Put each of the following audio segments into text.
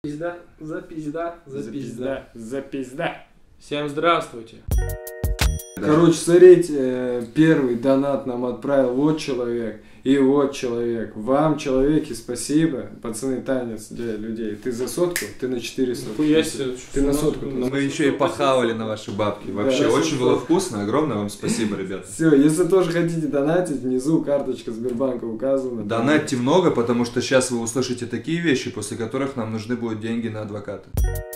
Пизда, за пизда, за пизда. За пизда. Всем здравствуйте. Короче, смотрите, первый донат нам отправил вот человек и вот человек. Вам, человеки, спасибо. Пацаны, танец для людей. Ты за сотку, ты на 400. Ты на сотку. Мы еще и похавали на ваши бабки. Вообще, Да, очень было вкусно. Огромное вам спасибо, ребята. Все, если тоже хотите донатить, внизу карточка Сбербанка указана. Донатьте много, потому что сейчас вы услышите такие вещи, после которых нам нужны будут деньги на адвоката.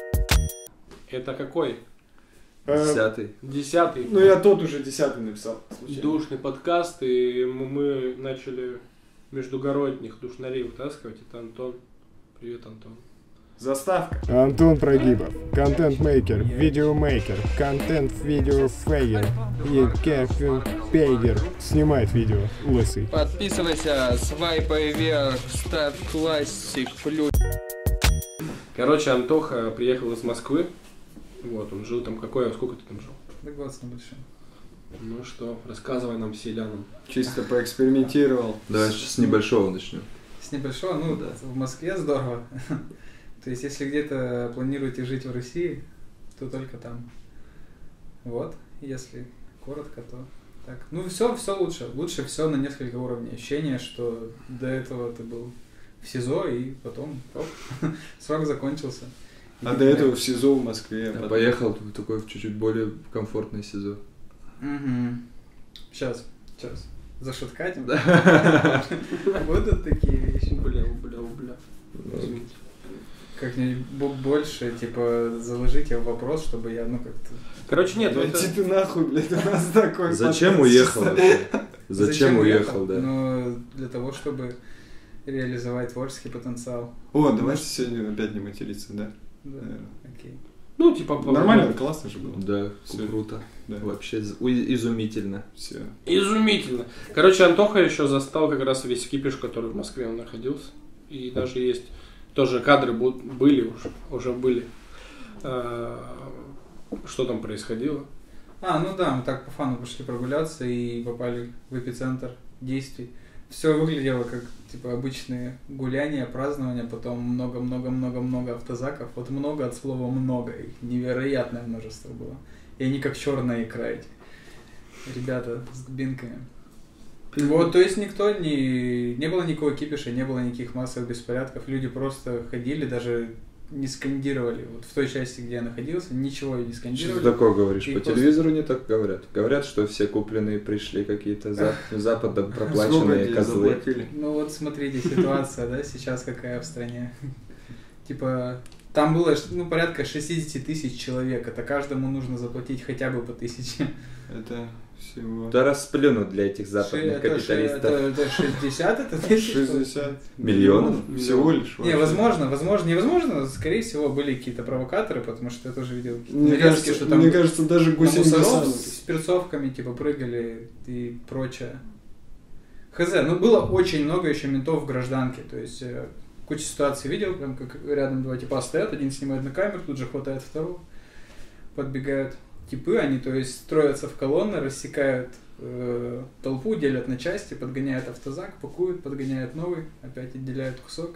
Это какой? 10-й. 10-й. Ну я тот уже 10-й написал. Случайно. Душный подкаст, и мы начали междугородних душнарей вытаскивать. Это Антон. Привет, Антон. Заставка. Антон Прогибов, контент-мейкер, видеомейкер, контент-видеофейгер и Кевин Пейгер снимает видео, лысый. Подписывайся, свайпай вверх, ставь классик плюс. Короче, Антоха приехал из Москвы. Вот, он жил там сколько ты там жил? Да год с небольшим. Ну что, рассказывай нам, селянам. Чисто поэкспериментировал. Давай с небольшого начнем. С небольшого, ну да, в Москве здорово. То есть, если где-то планируете жить в России, то только там. Вот, если коротко, то так. Ну, все лучше. Лучше все на несколько уровней. Ощущение, что до этого ты был в СИЗО, и потом, оп, срок закончился. А до этого в СИЗО в Москве. Я поехал такой в чуть-чуть более комфортный СИЗО. Угу. Сейчас. Зашуткатим? Будут такие вещи. Бля. Извините. Как-нибудь больше, типа, заложите в вопрос, чтобы я, как-то... Короче, нет, Да иди ты нахуй, блядь, у нас такой... Зачем уехал вообще? Зачем уехал, да? Ну, для того, чтобы реализовать творческий потенциал. О, давайте сегодня опять не материться, да? Да, Наверное. окей. Ну, типа... Нормально, классно же было. Да, Всё. круто. Да. Вообще изумительно. Все. Изумительно. Короче, Антоха еще застал как раз весь кипиш, который в Москве он находился. И даже есть тоже кадры были уже были. Что там происходило? Ну да, мы так по фану пошли прогуляться и попали в эпицентр действий. Все выглядело как, типа, обычные гуляния, празднования, потом много автозаков. Вот много от слова много, их невероятное множество было. И они как черная икра эти ребята с дубинками. Вот, то есть не было никакого кипиша, не было никаких массовых беспорядков. Люди просто ходили, даже не скандировали. Вот в той части, где я находился, ничего не Что скандировали. ты такое говоришь? И По просто- телевизору не так говорят. Говорят, что все купленные пришли какие-то западом Сколько проплаченные тебе козлы. заплатили? Ну вот смотрите, ситуация, да, сейчас какая в стране. Типа, там было, порядка 60 тысяч человек. Это каждому нужно заплатить хотя бы по 1000. Это всего... Да расплюнут для этих западных капиталистов. Это 60, это тысяч? 60 Миллионов? Всего лишь. Не, вообще. невозможно, скорее всего, были какие-то провокаторы, потому что я тоже видел какие-то Мне нарезки, кажется, что там мне кажется, даже на гусей мусоров десант. с перцовками, типа, прыгали и прочее. Хз, было очень много еще ментов в гражданке, то есть кучу ситуаций видел, прям как рядом два типа стоят, один снимает на камеру, тут же хватает второго, подбегают типы, они, то есть, строятся в колонны, рассекают толпу, делят на части, подгоняют автозак, пакуют, подгоняют новый, опять отделяют кусок.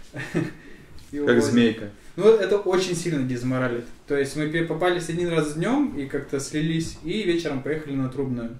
И Как увозят. змейка. Ну, это очень сильно дезморалит. То есть мы попались один раз днем и как-то слились, и вечером поехали на Трубную.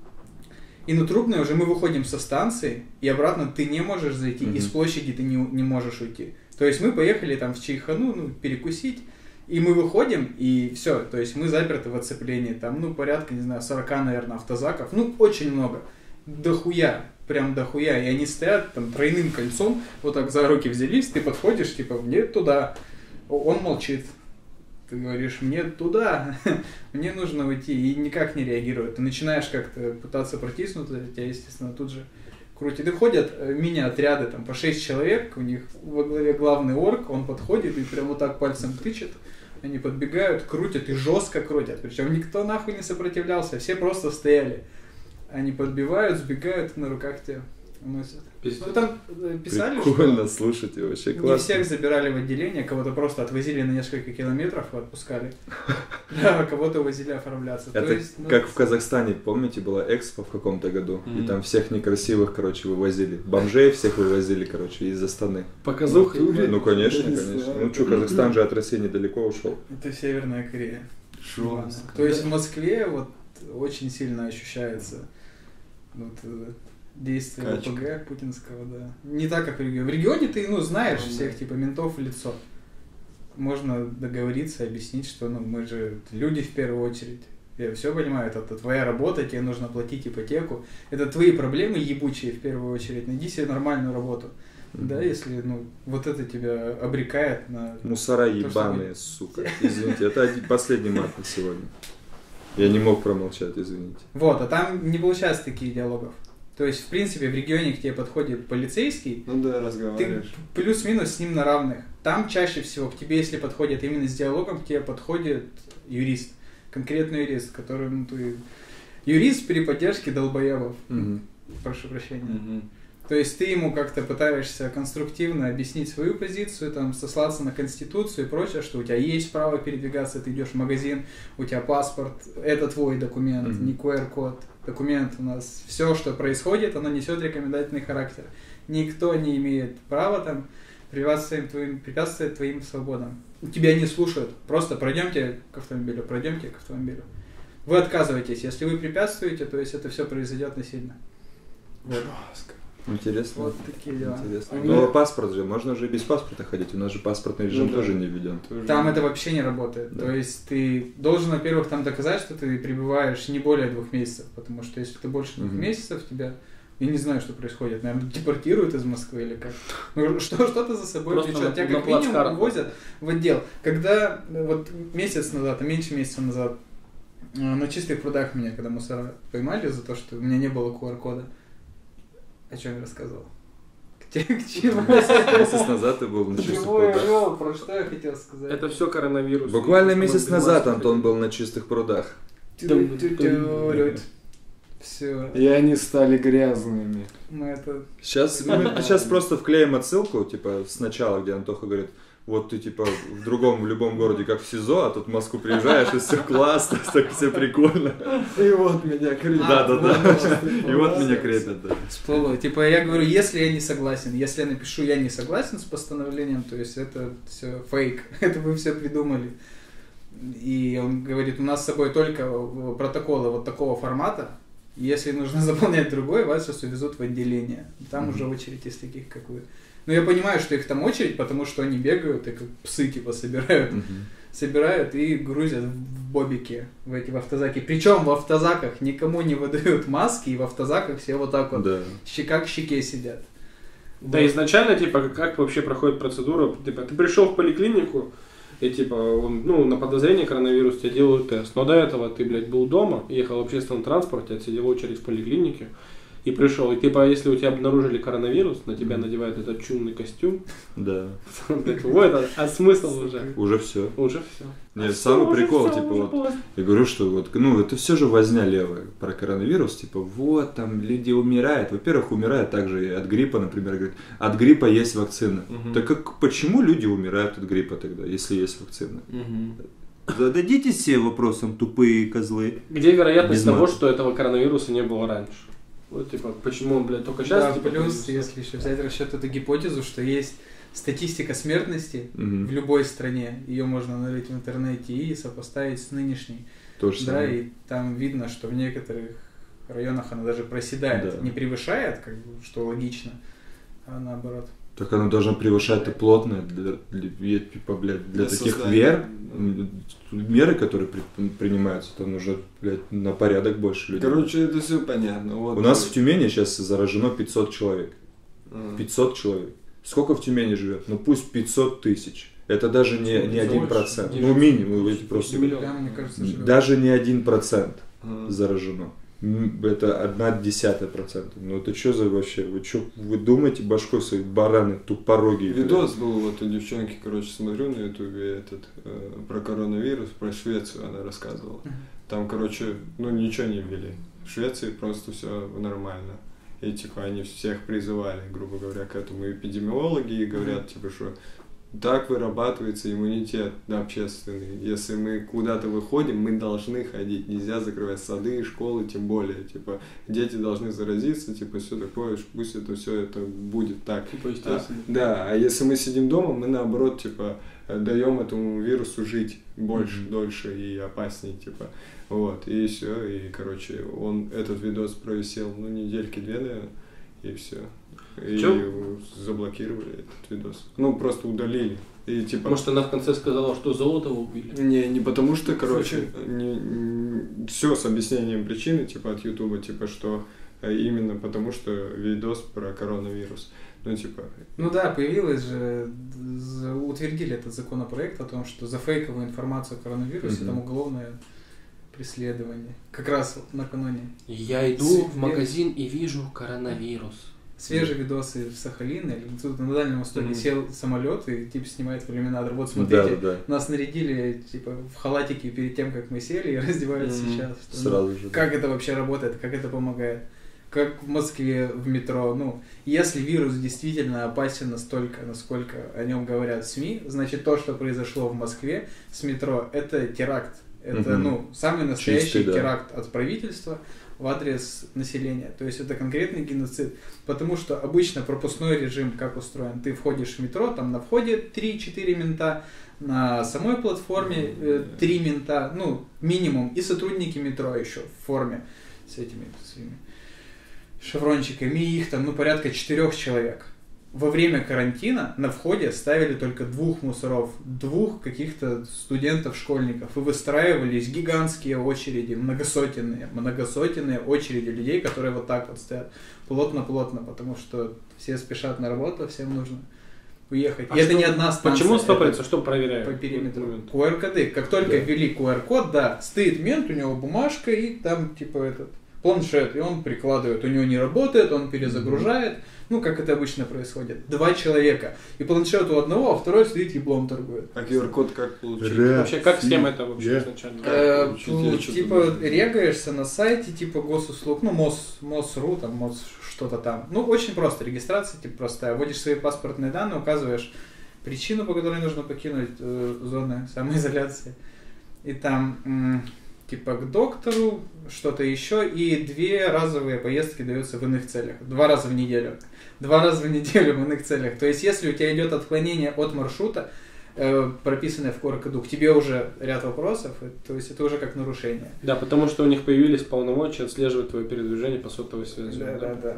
И на Трубную уже мы выходим со станции, и обратно ты не можешь зайти, и с площади ты не можешь уйти. То есть мы поехали там в Чайхану, перекусить, и мы выходим, и все. То есть мы заперты в оцеплении. Там, порядка, не знаю, 40, наверное, автозаков. Очень много. Дохуя. Прям дохуя. И они стоят там тройным кольцом, вот так за руки взялись, ты подходишь, типа, мне туда. Он молчит. Ты говоришь, мне туда, мне нужно уйти, и никак не реагирует. Ты начинаешь как-то пытаться протиснуться, тебя, естественно, тут же крутит. И ходят мини-отряды, там, по 6 человек, у них во главе главный орк, он подходит и прям вот так пальцем тычет. Они подбегают, крутят и жестко крутят. Причем никто нахуй не сопротивлялся, все просто стояли. Они подбивают, сбегают, на руках тебя уносят. Пиздец. Ну, там писали, Прикольно, что слушайте, вообще не классно. всех забирали в отделение, кого-то просто отвозили на несколько километров и отпускали. Да, а кого-то увозили оформляться. То Это есть, ну, как в Казахстане, помните, была экспо в каком-то году, и там всех некрасивых, короче, вывозили. Бомжей всех вывозили, короче, из Астаны. Показуха. Ну, конечно, Я не конечно. знаю. Ну что, Казахстан же от России недалеко ушел. Это Северная Корея. Жестко. То есть в Москве вот очень сильно ощущается вот, действие Качка. ОПГ путинского, да. Не так, как в регионе. В регионе ты, ну, знаешь всех, типа, ментов в лицо. Можно договориться, объяснить, что, ну, мы же люди в первую очередь. Я все понимаю, это твоя работа, тебе нужно платить ипотеку. Это твои проблемы ебучие в первую очередь. Найди себе нормальную работу. Да, если, ну, вот это тебя обрекает на... Мусора ебаные, сука. Извините, это последний мат на сегодня. Я не мог промолчать, извините. Вот, а там не получается таких диалогов. То есть, в принципе, в регионе к тебе подходит полицейский, Ну да, ты разговариваешь. плюс-минус с ним на равных. Там чаще всего к тебе, если подходит именно с диалогом, к тебе подходит юрист. Конкретный юрист, который, ну, ты... Юрист при поддержке долбоебов. Прошу прощения. Мгм. То есть ты ему как-то пытаешься конструктивно объяснить свою позицию, там, сослаться на Конституцию и прочее, что у тебя есть право передвигаться, ты идешь в магазин, у тебя паспорт, это твой документ, не QR-код. Документ у нас, все, что происходит, оно несет рекомендательный характер. Никто не имеет права там препятствовать твоим свободам. Тебя не слушают. Просто пройдемте к автомобилю. Вы отказываетесь. Если вы препятствуете, то есть это все произойдет насильно. Вот. Интересно. Вот такие дела. Интересно. У Но меня- паспорт же, можно же и без паспорта ходить. У нас же паспортный режим Ну да. тоже не введен. Там это вообще не работает. Да. То есть ты должен, во-первых, там доказать, что ты пребываешь не более 2 месяцев. Потому что если ты больше 2 Мгм. месяцев, тебя... Я не знаю, что происходит. Наверное, депортируют из Москвы или как. Ну, что-то за собой Просто влечет. Тебя на как минимум плацкарт. увозят в отдел. Когда вот месяц назад, а меньше месяца назад, на чистых прудах меня, когда мусора поймали за то, что у меня не было QR-кода. О чем я рассказывал? К чему? Месяц назад ты был на чистых Чего я прудах. вел? Про что я хотел сказать? Это все коронавирус. Буквально И месяц чтобы назад без Антон маски был на чистых прудах. Все. И они стали грязными. Мы это... Сейчас мы сейчас просто вклеим отсылку, типа, сначала, где Антоха говорит, вот ты, типа, в любом городе, как в СИЗО, а тут в Москву приезжаешь, и все классно, так все прикольно. И вот меня крепят. Да. И вот меня крепят, да. Всплыло. Типа я говорю, если я не согласен, если я напишу, я не согласен с постановлением, то есть это все фейк, это вы все придумали. И он говорит, у нас с собой только протоколы вот такого формата, если нужно заполнять другой, вас сейчас увезут в отделение. Там уже очередь из таких, как вы. Но я понимаю, что их там очередь, потому что они бегают и как псы типа собирают и грузят в бобики, в автозаки. Причем в автозаках никому не выдают маски, и в автозаках все вот так вот Да. щека к щеке сидят. Да, изначально, типа, как вообще проходит процедура? Типа, ты пришел в поликлинику, и, типа, ну, на подозрение коронавирус тебе делают тест. Но до этого ты, блядь, был дома, ехал в общественном транспорте, отсидел очередь в поликлинике, и пришел. И, типа, если у тебя обнаружили коронавирус, на тебя надевают этот чумный костюм. Да. Вот, а смысл уже? Уже все. Уже все. Нет, самый прикол, типа, вот, я говорю, что вот, ну, это все же возня левая про коронавирус, типа, вот, там, люди умирают. Во-первых, умирают также и от гриппа, например, говорят, от гриппа есть вакцина. Так как, почему люди умирают от гриппа тогда, если есть вакцина? Зададите себе вопросом, тупые козлы. Где вероятность Без того, мата. что этого коронавируса не было раньше? Вот, типа, почему он, блядь, только сейчас? Да, типа, плюс, появился? если еще взять в расчет эту гипотезу, что есть статистика смертности Мгм. в любой стране, ее можно налить в интернете и сопоставить с нынешней. То же Да, самое. и там видно, что в некоторых районах она даже проседает, Да. не превышает, как бы, что логично, а наоборот. Так оно должно превышать-то плотно для, типа, блядь, для Для таких создания. меры, которые принимаются, там нужно, блядь, на порядок больше людей. Короче, это все понятно. Вот. У нас в Тюмени сейчас заражено 500 человек. А. 500 человек. Сколько в Тюмени живет? Ну пусть 500 тысяч. Это даже не 1%. Ну минимум, эти просто. Прям, мне кажется, что... Даже не 1% А. заражено. Это 0,1%. Ну это что за вообще? Вы думаете башкой своей, бараны тупорогие? Видос был вот у девчонки, короче, смотрю на ютубе про коронавирус, про Швецию она рассказывала. Там, короче, ну ничего не ввели. В Швеции просто все нормально. и типа они всех призывали, грубо говоря, к этому эпидемиологи, и говорят, типа, что так вырабатывается иммунитет общественный. Если мы куда-то выходим, мы должны ходить. Нельзя закрывать сады, школы, тем более. Типа, дети должны заразиться, типа, все такое, пусть это все это будет так. Типа, естественно. Да, а если мы сидим дома, мы наоборот, типа, даем этому вирусу жить больше, дольше и опаснее, типа. Вот, и все, и, короче, этот видос провисел, недельки 2, наверное, и все. И заблокировали этот видос. Просто удалили. И, типа... Может, она в конце сказала, что Золотого убили? Не потому что, короче, все с объяснением причины, типа, от Ютуба, типа, что именно потому, что видос про коронавирус. Появилось же, утвердили этот законопроект о том, что за фейковую информацию о коронавирусе там уголовное преследование. Как раз накануне. Я иду в магазин и вижу коронавирус. Свежие видосы в Сахалине, тут на Дальнем Востоке сел самолет и типа снимает в иллюминатор. Вот смотрите, нас нарядили типа в халатики перед тем, как мы сели, и раздевают сейчас. Сразу же. Как это вообще работает, как это помогает? Как в Москве в метро. Если вирус действительно опасен настолько, насколько о нем говорят СМИ, значит то, что произошло в Москве с метро, это теракт. Это, самый настоящий теракт от правительства в адрес населения. То есть это конкретный геноцид. Потому что обычно пропускной режим как устроен? Ты входишь в метро, там на входе 3-4 мента, на самой платформе 3 мента, минимум, и сотрудники метро еще в форме с этими своими шеврончиками, и их там, порядка 4 человек. Во время карантина на входе ставили только 2 мусоров, 2 каких-то студентов, школьников, и выстраивались гигантские очереди, многосотенные очереди людей, которые вот так вот стоят плотно-плотно, потому что все спешат на работу, всем нужно уехать. И это не одна станция. Почему стопается? Что проверяют? По периметру. QR-коды. Как только ввели QR-код, стоит мент, у него бумажка, и там типа планшет, и он прикладывает, у него не работает, он перезагружает, как это обычно происходит. 2 человека, и планшет у одного, а второй стоит еблом торгует. А QR-код как получить? Вообще, как схема это вообще изначально? Типа, регаешься на сайте, типа, госуслуг, МОС.ру, там, МОС что-то там. Очень просто, регистрация, типа, простая. Вводишь свои паспортные данные, указываешь причину, по которой нужно покинуть зоны самоизоляции. И там... типа к доктору, что-то еще, и 2 разовые поездки даются в иных целях. 2 раза в неделю. 2 раза в неделю в иных целях. То есть, если у тебя идет отклонение от маршрута, прописанное в QR-коду, к тебе уже ряд вопросов, то есть это уже как нарушение. Да, потому что у них появились полномочия отслеживать твое передвижение по сотовой связи. Да.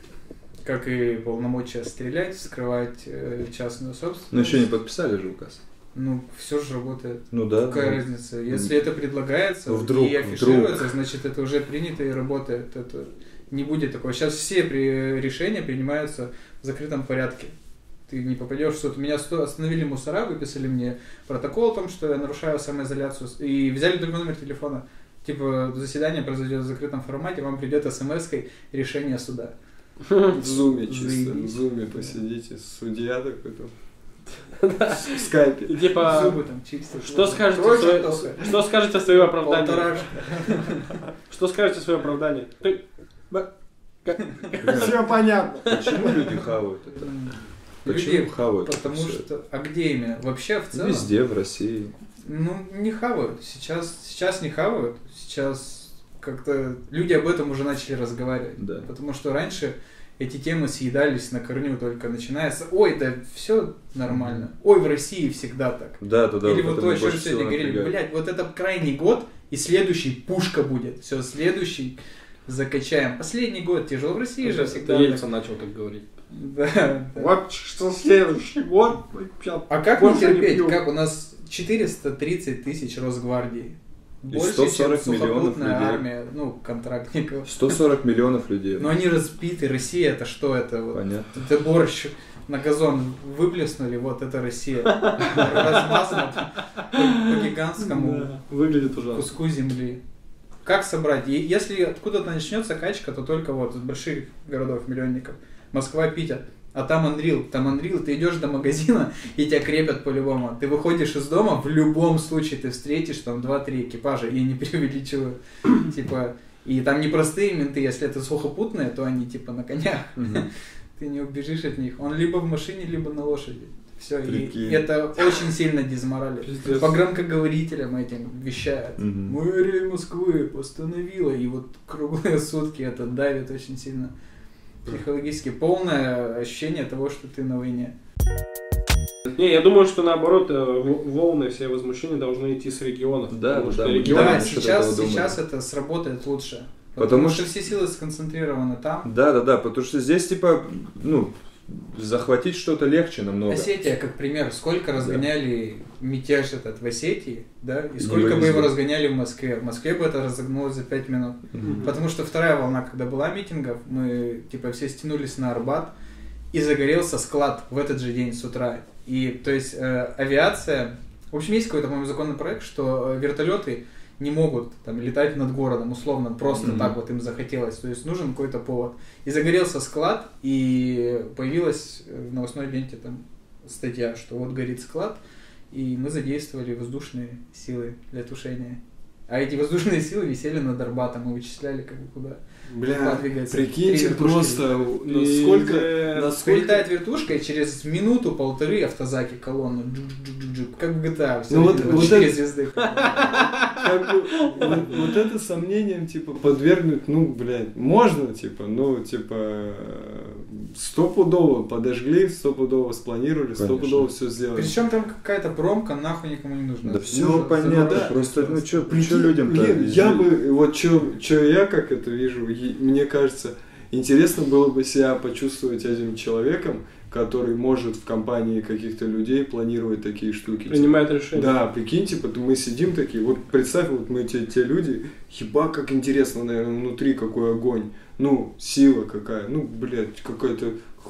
Как и полномочия стрелять, скрывать частную собственность. Но еще не подписали же указ. Все же работает. Да. Какая разница? Если это предлагается и афишируется, значит это уже принято и работает. Это не будет такого. Сейчас все решения принимаются в закрытом порядке. Ты не попадешь в суд. Меня остановили мусора, выписали мне протокол о том, что я нарушаю самоизоляцию, и взяли только номер телефона. Типа, заседание произойдет в закрытом формате, вам придет смс-кой решение суда. В зуме чисто, в зуме посидите, судья такой-то. В скайпе. Типа, зубы там чистят. Что скажете в свое оправдание? Что скажете в свое оправдание? Все понятно. Почему люди хавают это? Почему хавают? Потому что... А где именно? Вообще в целом? Везде, в России. Не хавают. Сейчас не хавают. Сейчас как-то люди об этом уже начали разговаривать. Да. Потому что раньше эти темы съедались на корню, только начинается. Ой, да все нормально. Ой, в России всегда так. Да. Или вот то, о чем сегодня говорили. Блядь, вот это крайний год, и следующий пушка будет. Все, следующий закачаем. Последний год тяжело в России же всегда. Ельцин начал так говорить. Да. Вот что следующий год. А как не терпеть? Как у нас 430 тысяч Росгвардии. Больше, 140 чем миллионов людей. армия, контрактников. 140 миллионов людей. Но они разбиты. Россия это что? Это вот, понятно. Это борщ на газон выплеснули, вот это Россия. Размазано по гигантскому выглядит ужасно. Куску земли. Как собрать? И если откуда-то начнется качка, то только вот из больших городов-миллионников. Москва, Питер. А там Unreal, ты идешь до магазина, и тебя крепят по-любому. Ты выходишь из дома, в любом случае ты встретишь там 2-3 экипажа, я не преувеличиваю. Типа, И там не простые менты, если это сухопутные, то они типа на конях. Ты не убежишь от них. Он либо в машине, либо на лошади. Все, и это очень сильно дезморалит. По громкоговорителям этим вещают. Мэрия Москвы постановила, и вот круглые сутки это давит очень сильно. Психологически полное ощущение того, что ты на войне. Не, я думаю, что наоборот, волны все возмущения должны идти с регионов. Да, сейчас это сработает лучше. Потому что все силы сконцентрированы там. Да, потому что здесь типа, захватить что-то легче намного. Осетия, как пример, сколько разгоняли мятеж этот в Осетии, да, и сколько бы его разгоняли в Москве. В Москве бы это разогнулось за 5 минут. Потому что вторая волна, когда была митингов, мы типа все стянулись на Арбат, и загорелся склад в этот же день с утра. И то есть авиация, в общем, есть какой-то, по-моему, законопроект, что вертолеты не могут там летать над городом, условно, просто так вот им захотелось. То есть нужен какой-то повод. И загорелся склад, и появилась в новостной ленте там статья, что вот горит склад, и мы задействовали воздушные силы для тушения. А эти воздушные силы висели над Арбатом, мы вычисляли, как бы куда. Бля, прикиньте просто, насколько... Прилетает вертушка, и через минуту-полторы автозаки колонну, как в GTA, все, вот 4 звезды. Вот это сомнением, типа, подвергнуть, можно, стопудово подожгли, стопудово спланировали, стопудово все сделали. Причем там какая-то промка, нахуй никому не нужна. Да все понятно, просто, что людям-то... Я бы, вот что я как это вижу, мне кажется, интересно было бы себя почувствовать этим человеком, который может в компании каких-то людей планировать такие штуки. Принимает решения. Да, прикинь, мы сидим такие, вот представь, вот мы те люди, ебать, как интересно, наверное, внутри какой огонь, сила какая, какая-то,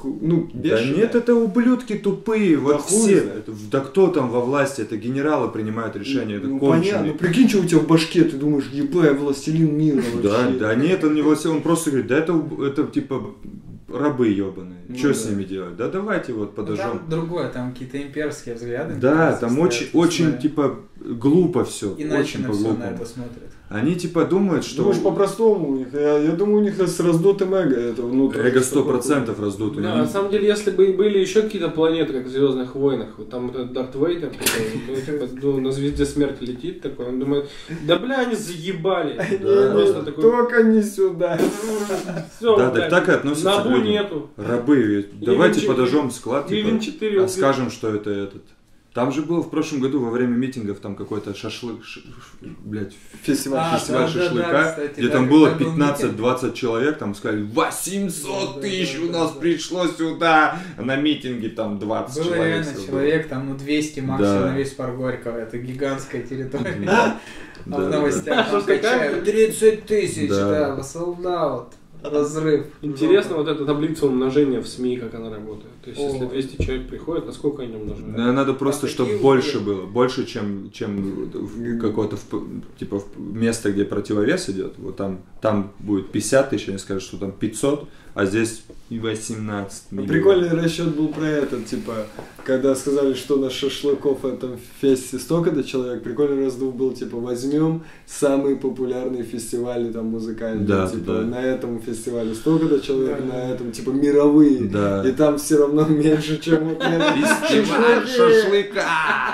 Да нет, это ублюдки тупые, вот все. Да кто там во власти, это генералы принимают решения, это конченые. Понятно, прикинь, что у тебя в башке, ты думаешь, ебать, я властелин мира вообще. Да нет, он не властелин, он просто говорит, да это типа рабы ебаные, что с ними делать? Да давайте вот подожжем. Там другое, там какие-то имперские взгляды. Да, там очень типа глупо все, иначе очень по-глупому. На это смотрят. Они типа думают, что... Думаешь, по-простому у них, я думаю, у них с раздутым эго это внутренне. Эго 100% раздут. Да, на самом деле, если бы были еще какие-то планеты, как в Звездных войнах, вот там этот Дарт Вейдер, на звезде смерти летит такой, он думает, да бля, они заебали. Только не сюда. Да, так и относятся к людям. Нету. Рабы, давайте подожжем склад, а скажем, что это этот. Там же был в прошлом году во время митингов там какой-то шашлык, фестиваль шашлыка, где там было 15-20 человек, там сказали, 800 тысяч у нас пришло сюда, на митинге там 20 было человек. Было реально человек, там 200 максимум на весь парк Горького, это гигантская территория. А в новостях там качают 30 тысяч, да, солдат. Разрыв. Интересно, вот эта таблица умножения в СМИ, как она работает. То есть, если 200 человек приходит, насколько они умножают? Надо просто, чтобы больше было. Больше, чем какое-то типа место, где противовес идет. Вот там будет 50 тысяч, они скажут, что там 500, а здесь 18 миллионов. Прикольный расчет был про этот, типа, когда сказали, что на шашлыков в этом фесте столько-то человек, прикольный раздув был, типа, возьмем самые популярные фестивали там музыкальные, да, типа, да. На этом фестивале столько-то человек, да. На этом, типа, мировые, да. И там все равно меньше, чем вот фестиваль шашлыка!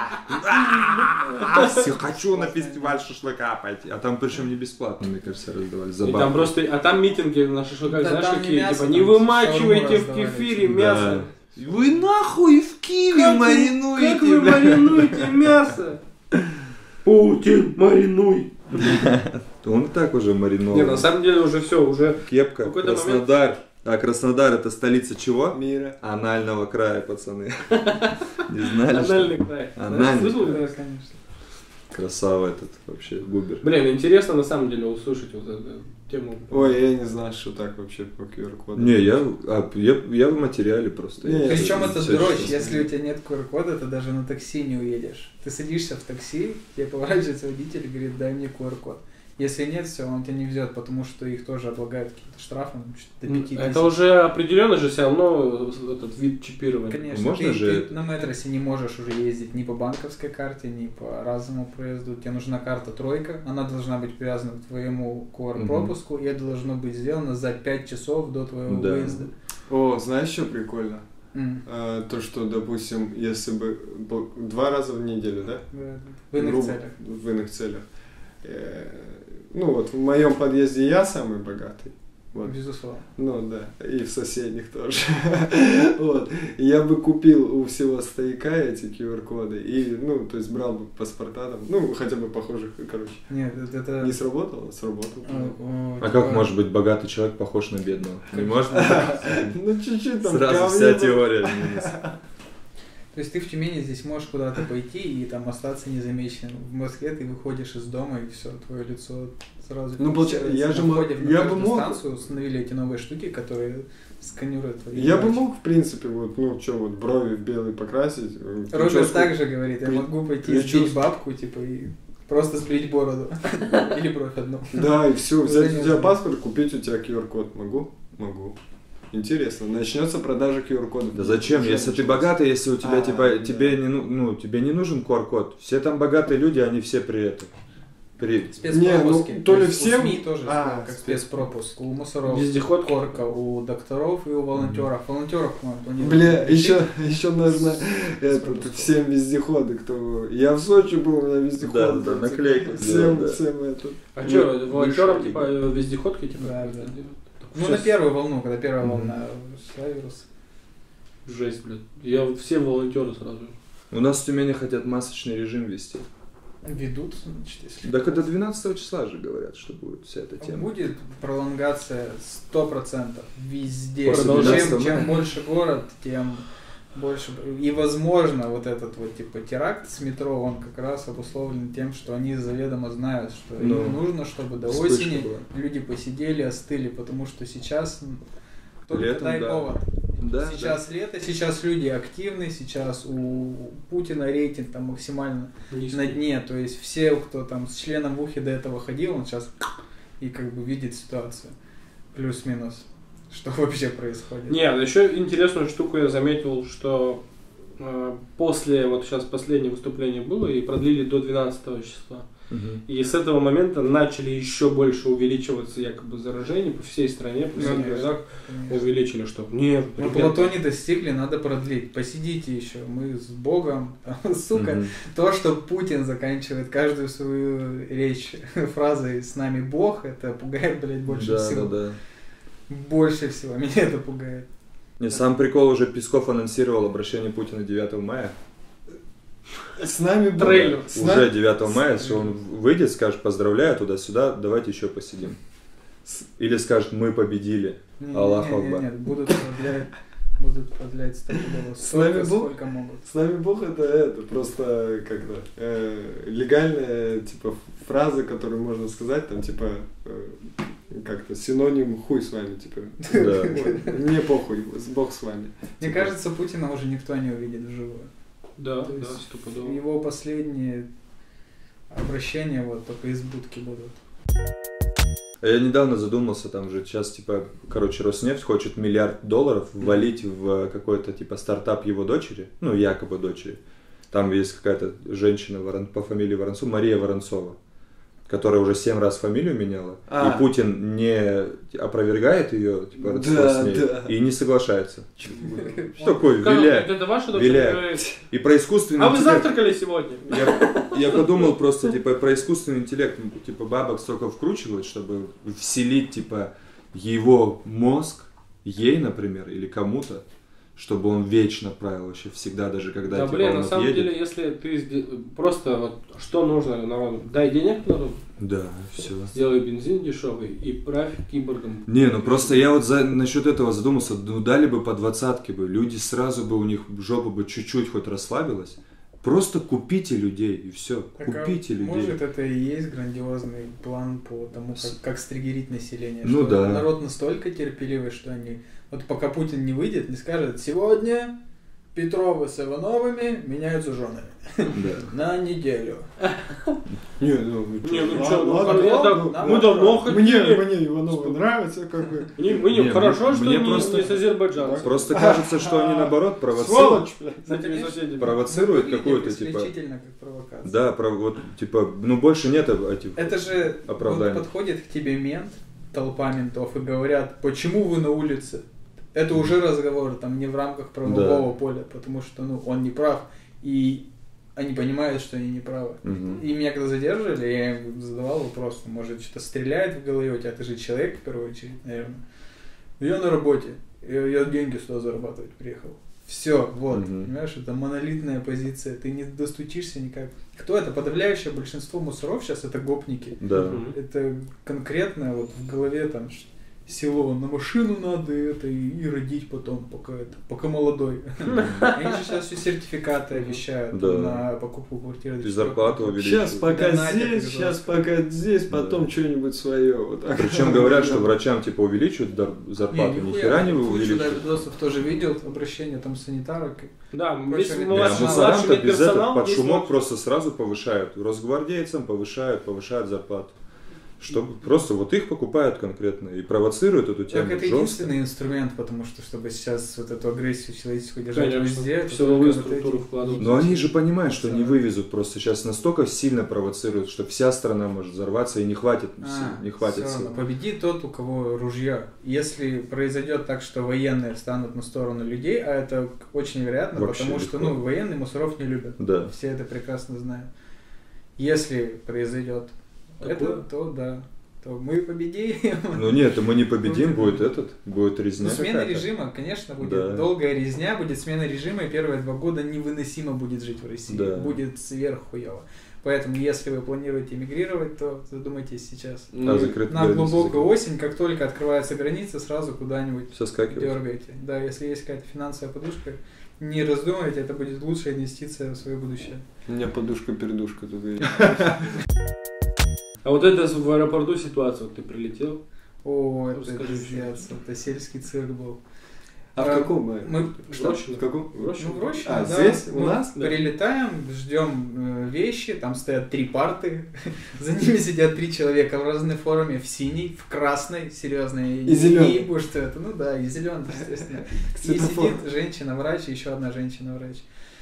Хочу на фестиваль шашлыка пойти. А там причем не бесплатно, мне кажется, раздавали. И там просто, а там митинги на шашлыках, знаешь, какие, типа, не вымачивайте в кефире мясо. Вы нахуй в киви маринуете? Как вы маринуете мясо? Путин, маринуй. Он так уже маринован. Не, на самом деле уже все, уже... Кепка, Краснодар. А Краснодар это столица чего? Мира. Анального края, пацаны. Не знали? Анальный край. Анальный. Да, конечно. Красава этот вообще, губер. Блин, интересно на самом деле услышать вот эту тему. Ой, я не знаю, что так вообще по QR-коду. Не, я в материале просто. Причем это дрочь, если у тебя нет QR-кода, ты даже на такси не уедешь. Ты садишься в такси, тебе поворачивается водитель и говорит, дай мне QR-код. Если нет, все, он тебя не везет, потому что их тоже облагают каким-то штрафом, до 5 000. Это уже определенно же все равно этот вид чипирования. Конечно, Можно ты на метросе не можешь уже ездить ни по банковской карте, ни по разовому проезду. Тебе нужна карта тройка, она должна быть привязана к твоему QR-пропуску, и это должно быть сделано за 5 часов до твоего выезда. О, знаешь, что прикольно? То, что, допустим, если бы 2 раза в неделю, да? В иных целях. В иных целях. Ну вот, в моем подъезде я самый богатый. Вот. Безусловно. Ну да, и в соседних тоже. Вот. И я бы купил у всего стояка эти QR-коды и, ну, то есть брал бы паспорта там, ну, хотя бы похожих, короче. Нет, это... Не сработало? Сработало. А как может быть богатый человек похож на бедного? Не может быть? Ну, чуть-чуть там. Сразу вся теория. То есть ты в Тюмени здесь можешь куда-то пойти и там остаться незамеченным. В Москве ты выходишь из дома и все, твое лицо сразу... Ну, получается, я же мог... Я бы мог... станцию установили эти новые штуки, которые сканируют твои... Я бы мог, в принципе, вот, ну, что, вот, брови в белый покрасить. Роберт также говорит, я могу пойти сбить бабку, типа, и просто сбрить бороду. Или бровь одну. Да, и все, взять у тебя паспорт, купить у тебя QR-код. Могу? Могу. Интересно, начнется продажа QR-кодов. Да зачем? Если ты богатый, если у тебя тебе не нужен QR-код. Все там богатые люди, они все при этом. Спецпропуски. То ли всем... У СМИ тоже как спецпропуск. У мусоров вездеход, корка, у докторов и у волонтеров. Волонтеров, по-моему, бля, еще нужно всем вездеходы, кто... Я в Сочи был, у меня вездеход. Да, наклейки. Всем это... А что, волонтерам, типа, вездеходки, типа? Да. Ну, на первую волну, когда первая волна шла вирус. Жесть, блядь. Все волонтеры сразу. У нас в Тюмени хотят масочный режим вести. Ведут, значит, если... Так это 12 числа же говорят, что будет вся эта тема. Будет пролонгация 100%. Везде. Продолжается. Чем больше город, тем больше... И, возможно, вот этот вот, типа, теракт с метро, он как раз обусловлен тем, что они заведомо знают, что им нужно, чтобы до осени люди посидели, остыли, потому что сейчас только летом, дай повод. Да, сейчас лето, сейчас люди активны, сейчас у Путина рейтинг там максимально на дне, то есть все, кто там с членом в ухе до этого ходил, он сейчас и как бы видит ситуацию, плюс-минус, что вообще происходит. Нет, еще интересную штуку я заметил, что после, вот сейчас последнее выступление было, и продлили до 12 числа. И с этого момента начали еще больше увеличиваться якобы заражения по всей стране, по всех городах увеличили, что нет, мы плато не достигли, надо продлить. Посидите еще, мы с Богом, сука. То, что Путин заканчивает каждую свою речь фразой «с нами Бог», это пугает, блядь, больше всего. Да. Больше всего меня это пугает. Не, сам прикол, уже Песков анонсировал обращение Путина 9 мая. С нами трейлер. Уже 9 мая, если он выйдет, скажет «поздравляю, туда-сюда, давайте еще посидим». Или скажет «мы победили». Аллаху Акбар. Нет, будут продлять стопудово столько, сколько могут. С нами Бог это просто как-то легальная типа фраза, которую можно сказать, там типа как-то синоним хуй с вами, типа. Да. Мне похуй, Бог с вами. Мне кажется, Путина уже никто не увидит вживую. Да, стопудово. Его последние обращения вот только из будки будут. Я недавно задумался, там же сейчас, типа, Роснефть хочет $1 миллиард ввалить в какой-то, типа, стартап его дочери, ну, якобы дочери. Там есть какая-то женщина по фамилии Воронцова, Мария Воронцова, которая уже 7 раз фамилию меняла, и Путин не опровергает ее, типа, родство с ней, и не соглашается. Что такое, виляет. Это ваша дочь? Виляет. И про искусственный интеллект. А вы интеллект... завтракали сегодня? Я подумал просто, типа, про искусственный интеллект, типа, бабок столько вкручивают, чтобы вселить, типа, его мозг, ей, например, или кому-то, чтобы он вечно правил вообще всегда, даже когда да, типа, блин, он на самом отъедет. деле, если ты просто вот что нужно народу, дай денег народу, да, все. Сделай бензин дешевый и правь киборгом. Не, ну просто я вот насчет этого задумался, ну дали бы по 20-ке бы, люди сразу бы, у них жопа бы чуть-чуть хоть расслабилась. Просто купите людей, и все. Купите людей. Может, это и есть грандиозный план по тому, как стригерить население. Ну что да. Народ настолько терпеливый, что они... Вот пока Путин не выйдет, не скажет, сегодня Петровы с Ивановыми меняются женами. На неделю. Не, ну что, ладно, мы давно хотели. Мне Ивановы нравятся, как бы. Хорошо, что мне не с Азербайджана. Просто кажется, что они наоборот Сволочь, блядь. С этими соседями. провоцируют Выглядит какую-то типа. исключительно как провокация. Да, вот типа, ну больше нет этих. Это же оправданий. вот подходит к тебе мент, толпа ментов, и говорят, почему вы на улице? Это уже разговор, там, не в рамках правового поля, потому что, ну, он не прав, и они понимают, что они не правы. И меня когда задерживали, я им задавал вопрос, может, что-то стреляет в голове у тебя, ты же человек, в первую очередь, наверное. Я на работе, я деньги сюда зарабатывать приехал. Все, вот, понимаешь, это монолитная позиция, ты не достучишься никак. Кто это? Подавляющее большинство мусоров сейчас это гопники. Да. Это конкретно вот в голове там село, на машину надо это и родить потом, пока молодой. Они же сейчас все сертификаты обещают на покупку квартиры. И зарплату увеличивают. Сейчас пока здесь, потом что-нибудь свое. Вот так. Причем говорят, что врачам типа увеличивают зарплату, ни хера не увеличивают. Видосов тоже видел, обращение там санитарок. Да, мусорам-то без этого под шумок просто сразу повышают. Росгвардейцам повышают зарплату. Чтобы просто вот их покупают конкретно и провоцируют эту тему. Так это жестко. единственный инструмент, потому что чтобы сейчас вот эту агрессию человеческую держать везде, в силовую структуру вкладывают. Но они же понимают, что не вывезут просто. Сейчас настолько сильно провоцируют, что вся страна может взорваться и не хватит сил. Победит тот, у кого ружья. Если произойдет так, что военные встанут на сторону людей, а это очень вероятно, вообще потому что военные мусоров не любят. Да. Все это прекрасно знают. Если произойдет это, то мы победим. Ну нет, мы не победим, будет резня. Ну, смена режима, конечно, будет долгая резня, будет смена режима, и первые 2 года невыносимо будет жить в России. Да. Будет сверххуево. Поэтому, если вы планируете эмигрировать, то задумайтесь сейчас. На глубокую осень, как только открываются границы, сразу куда-нибудь дергайте. Да, если есть какая-то финансовая подушка, не раздумывайте, это будет лучшая инвестиция в свое будущее. У меня подушка-пердушка тут есть. А вот это в аэропорту ситуация, вот ты прилетел. О, это пиздец, это сельский цирк был. А в каком мы? Что? В каком? В Рощино, да. Здесь? У нас? Прилетаем, ждем вещи, там стоят 3 парты, за ними сидят 3 человека в разной форме, в синей, в красной, серьезно. И зеленый. И что это, ну да, и зеленый, естественно. И сидит женщина-врач, и еще одна женщина-врач.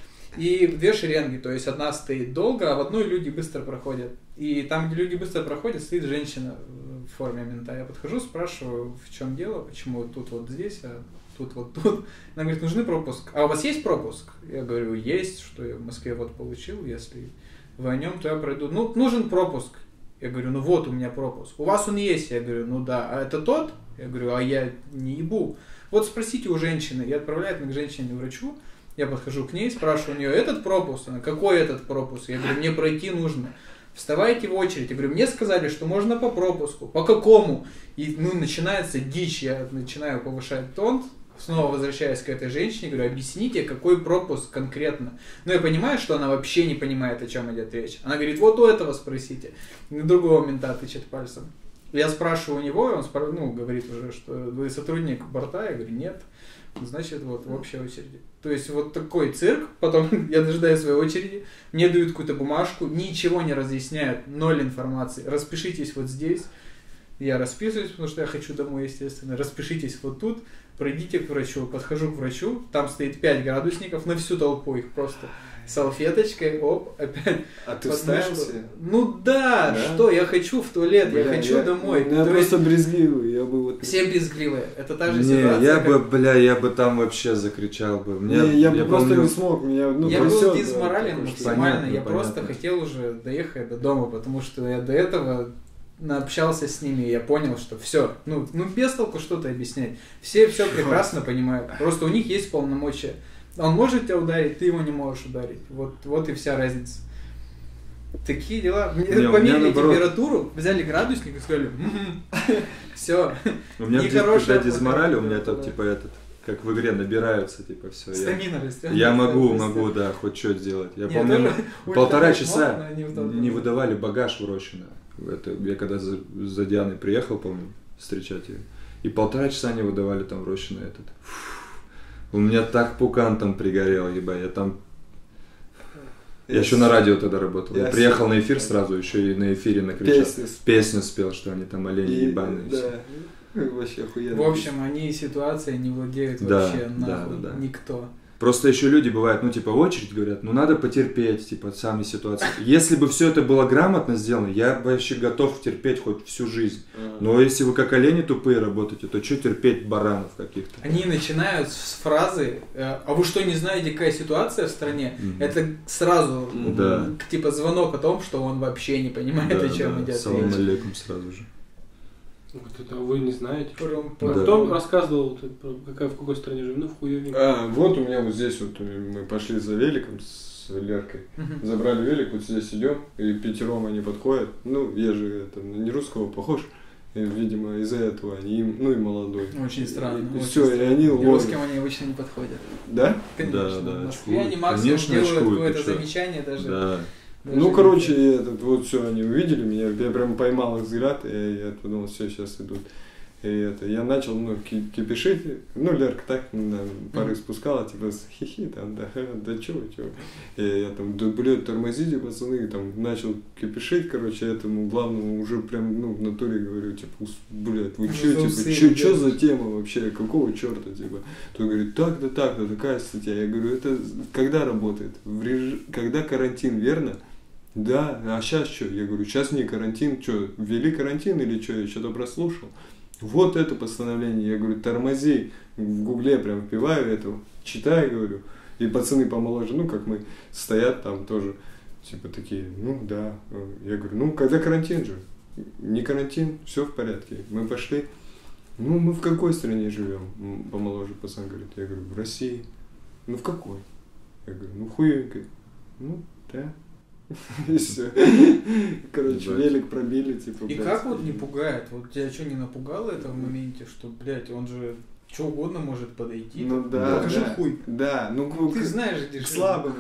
И 2 шеренги, то есть одна стоит долго, а в одной люди быстро проходят. И там, где люди быстро проходят, стоит женщина в форме мента. Я подхожу, спрашиваю, в чем дело, почему тут вот здесь, а тут вот тут. Она говорит, нужны пропуск. А у вас есть пропуск? Я говорю, есть, что я в Москве вот получил, если вы о нем, то я пройду. Ну, нужен пропуск. Я говорю, ну вот у меня пропуск. У вас он есть? Я говорю, ну да. А это тот? Я говорю, а я не ебу. Вот спросите у женщины. И отправляют меня к женщине-врачу. Я подхожу к ней, спрашиваю у нее, этот пропуск? Она, какой этот пропуск? Я говорю, мне пройти нужно. Вставайте в очередь. Я говорю, мне сказали, что можно по пропуску. По какому? И начинается дичь. Я начинаю повышать тон. Снова возвращаюсь к этой женщине, говорю, объясните, какой пропуск конкретно. Но я понимаю, что она вообще не понимает, о чем идет речь. Она говорит, вот у этого спросите. На другого мента тычет пальцем. Я спрашиваю у него, и он говорит уже, что вы сотрудник борта. Я говорю, нет. Значит, вот в общей очереди. То есть вот такой цирк, потом я дожидаюсь своей очереди, мне дают какую-то бумажку, ничего не разъясняют, 0 информации. Распишитесь вот здесь. Я расписываюсь, потому что я хочу домой, естественно. Распишитесь вот тут, пройдите к врачу. Подхожу к врачу, там стоит 5 градусников на всю толпу, их просто салфеточкой, опять. А ты вставился? Ну да, что, я хочу в туалет, я хочу домой. Я просто брезгливый, я бы вот... Все брезгливые, это та же ситуация. Я бы там вообще закричал бы. Я бы просто не смог, меня я был дисморален максимально, я просто хотел уже доехать до дома, потому что я до этого общался с ними, и я понял, что все, без толку что-то объяснять. Все прекрасно понимают, просто у них есть полномочия. Он может тебя ударить, ты его не можешь ударить. Вот и вся разница. Такие дела. Померили температуру, взяли градусник и сказали, все. У меня когда дизморали, у меня там типа как в игре набираются, типа все. Стамина растет. Я могу, да, хоть что сделать. Я помню, 1,5 часа не выдавали багаж в Рощино. Я когда за Дианой приехал, помню, встречать ее. И 1,5 часа не выдавали там в Рощино У меня так пукан там пригорел, ебать, я еще на радио тогда работал. Я приехал на эфир сразу, еще и на эфире накричал. Песню спел, что они там олени ебаные. Да, вообще охуенно. В общем, они ситуацией не владеют вообще нахуй никто. Просто еще люди бывают, ну типа в очередь говорят, ну надо потерпеть, типа сами ситуации. Если бы все это было грамотно сделано, я вообще готов терпеть хоть всю жизнь. Но если вы как олени тупые работаете, то что терпеть баранов каких-то? Они начинают с фразы, а вы что, не знаете, какая ситуация в стране? Это сразу типа звонок о том, что он вообще не понимает, о чем идет речь. Салам алейкум сразу же. Вот это вы не знаете. Кто рассказывал, в какой стране живем? Ну, в хуеве. Вот у меня вот здесь вот мы пошли за великом с Леркой. Забрали велик, вот здесь идем, и пятером они подходят. Ну, я же не русского похож. И, видимо, из-за этого они, ну и молодой. Очень странно. И все, и они ловят. Русским они обычно не подходят. Да? Конечно. Да, в Москве они максимум делают какое-то замечание даже. Да. Ну, короче, вот все, они увидели меня, я прям поймал их взгляд, и я подумал, все, сейчас идут. И я начал, кипишить, Лерка так пары спускала, типа, хихи, там, да чего. И я там, да, блядь, тормозите, пацаны, там, начал кипишить, короче, этому главному уже прям, в натуре говорю, типа, блядь, вы что, типа, что за тема вообще, какого черта, типа. Тот говорит, так-то, такая статья. Я говорю, это когда работает? Когда карантин, верно? Да, а сейчас что? Я говорю, сейчас не карантин, что, ввели карантин или что, я что-то прослушал? Вот это постановление, я говорю, тормози, в гугле прям вбиваю это, читаю, говорю, и пацаны помоложе, как мы, стоят там тоже, типа такие, да, я говорю, когда карантин же? Не карантин, все в порядке, мы пошли, мы в какой стране живем? Помоложе пацан говорит, я говорю, в России, в какой? Я говорю, хуевенькой, да. И все. Короче, велик пробили, типа. И как вот не пугает? Вот тебя что, не напугало это в моменте, что, блядь, он же что угодно может подойти? Покажи хуй. Да, ты знаешь, где слабым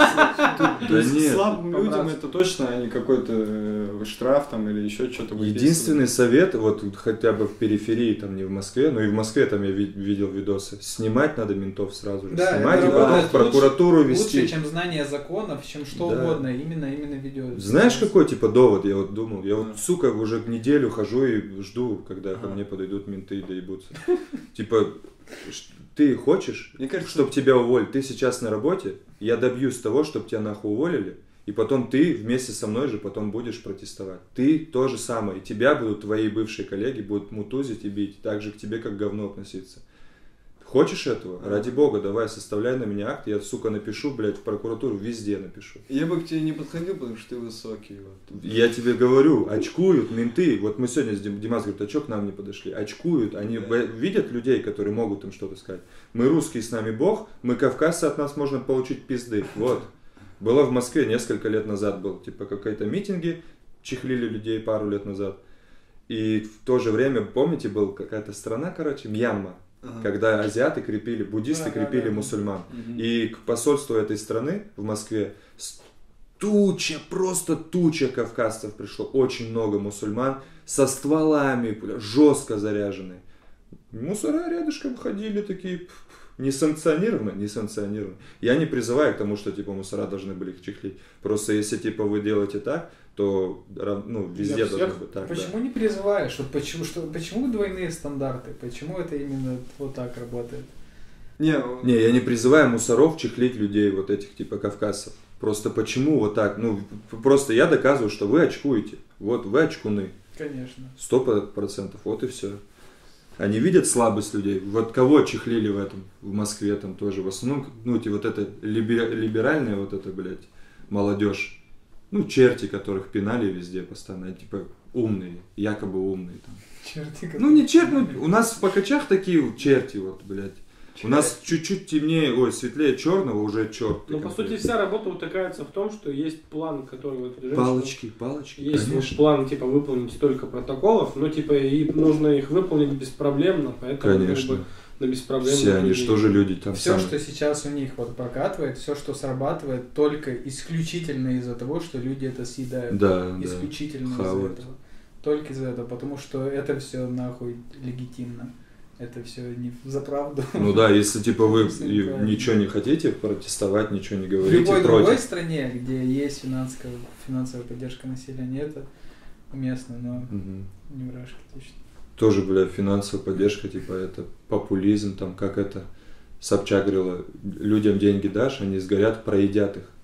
слабым людям это точно, а не какой-то штраф там или еще что-то. Единственный совет, вот хотя бы в периферии, там не в Москве, но и в Москве там я видел видосы, снимать надо ментов сразу же. Снимать и потом в прокуратуру вести. Лучше, чем знание законов, чем что угодно, именно видео. Знаешь, какой типа довод, я вот думал, я вот, сука, уже неделю хожу и жду, когда ко мне подойдут менты и доебутся. Типа, ты хочешь, чтобы тебя уволили, ты сейчас на работе, я добьюсь того, чтобы тебя нахуй уволили, и потом ты вместе со мной же потом будешь протестовать. Ты то же самое, и тебя будут твои бывшие коллеги будут мутузить и бить, так же к тебе, как к говну относиться. Хочешь этого? Ради бога, давай, составляй на меня акт, я, сука, напишу, блядь, в прокуратуру, везде напишу. Я бы к тебе не подходил, потому что ты высокий. Вот. Я тебе говорю, очкуют менты, вот мы сегодня с Димас говорит, а что к нам не подошли? Очкуют, они видят людей, которые могут им что-то сказать. Мы русские, с нами бог, мы кавказцы, от нас можно получить пизды, вот. Было в Москве несколько лет назад, был, типа, какие-то митинги, чехлили людей пару лет назад. И в то же время, помните, была какая-то страна, короче, Мьянма. Когда азиаты крепили, буддисты крепили мусульман. И к посольству этой страны в Москве просто туча кавказцев пришло. Очень много мусульман со стволами, жестко заряженные. Мусора рядышком ходили такие, несанкционированно. Я не призываю к тому, что типа мусора должны были их чехлить. Просто если типа вы делаете так, то везде должно быть так. Почему не призываешь? Вот почему двойные стандарты? Почему это именно вот так работает? Не, я не призываю мусоров чехлить людей, вот этих типа кавказцев. Просто почему вот так? Просто я доказываю, что вы очкуете. Вот вы очкуны. Конечно. 100%. Вот и все. Они видят слабость людей. Вот кого чехлили в Москве там тоже. В основном, вот это либеральная вот эта, блядь, молодежь. Черти, которых пинали везде постоянно, типа умные, якобы умные там. Черти, не черти, у нас в Покачах такие черти, вот, блядь. У нас чуть-чуть темнее, светлее черного, уже черт. По сути, вся работа утыкается в том, что есть план, который Палочки, есть конечно. План, типа, выполнить столько протоколов, но, типа, и нужно их выполнить беспроблемно, поэтому, конечно. На беспроблемных все они же тоже люди там. Все, что сейчас у них вот прокатывает, все, что срабатывает, только исключительно из-за того, что люди это съедают. Да, исключительно из-за этого. Только из-за этого, потому что это все нахуй легитимно. это все не за правду. Ну да, если типа вы Неправильно. ничего не хотите протестовать, ничего не В говорите любой против. другой стране, где есть финансовая поддержка населения, это уместно, но Мгм. не в Рашке точно. Тоже, бля, финансовая поддержка, типа это популизм, там как это Собчак говорила, людям деньги дашь, они сгорят, проедят их.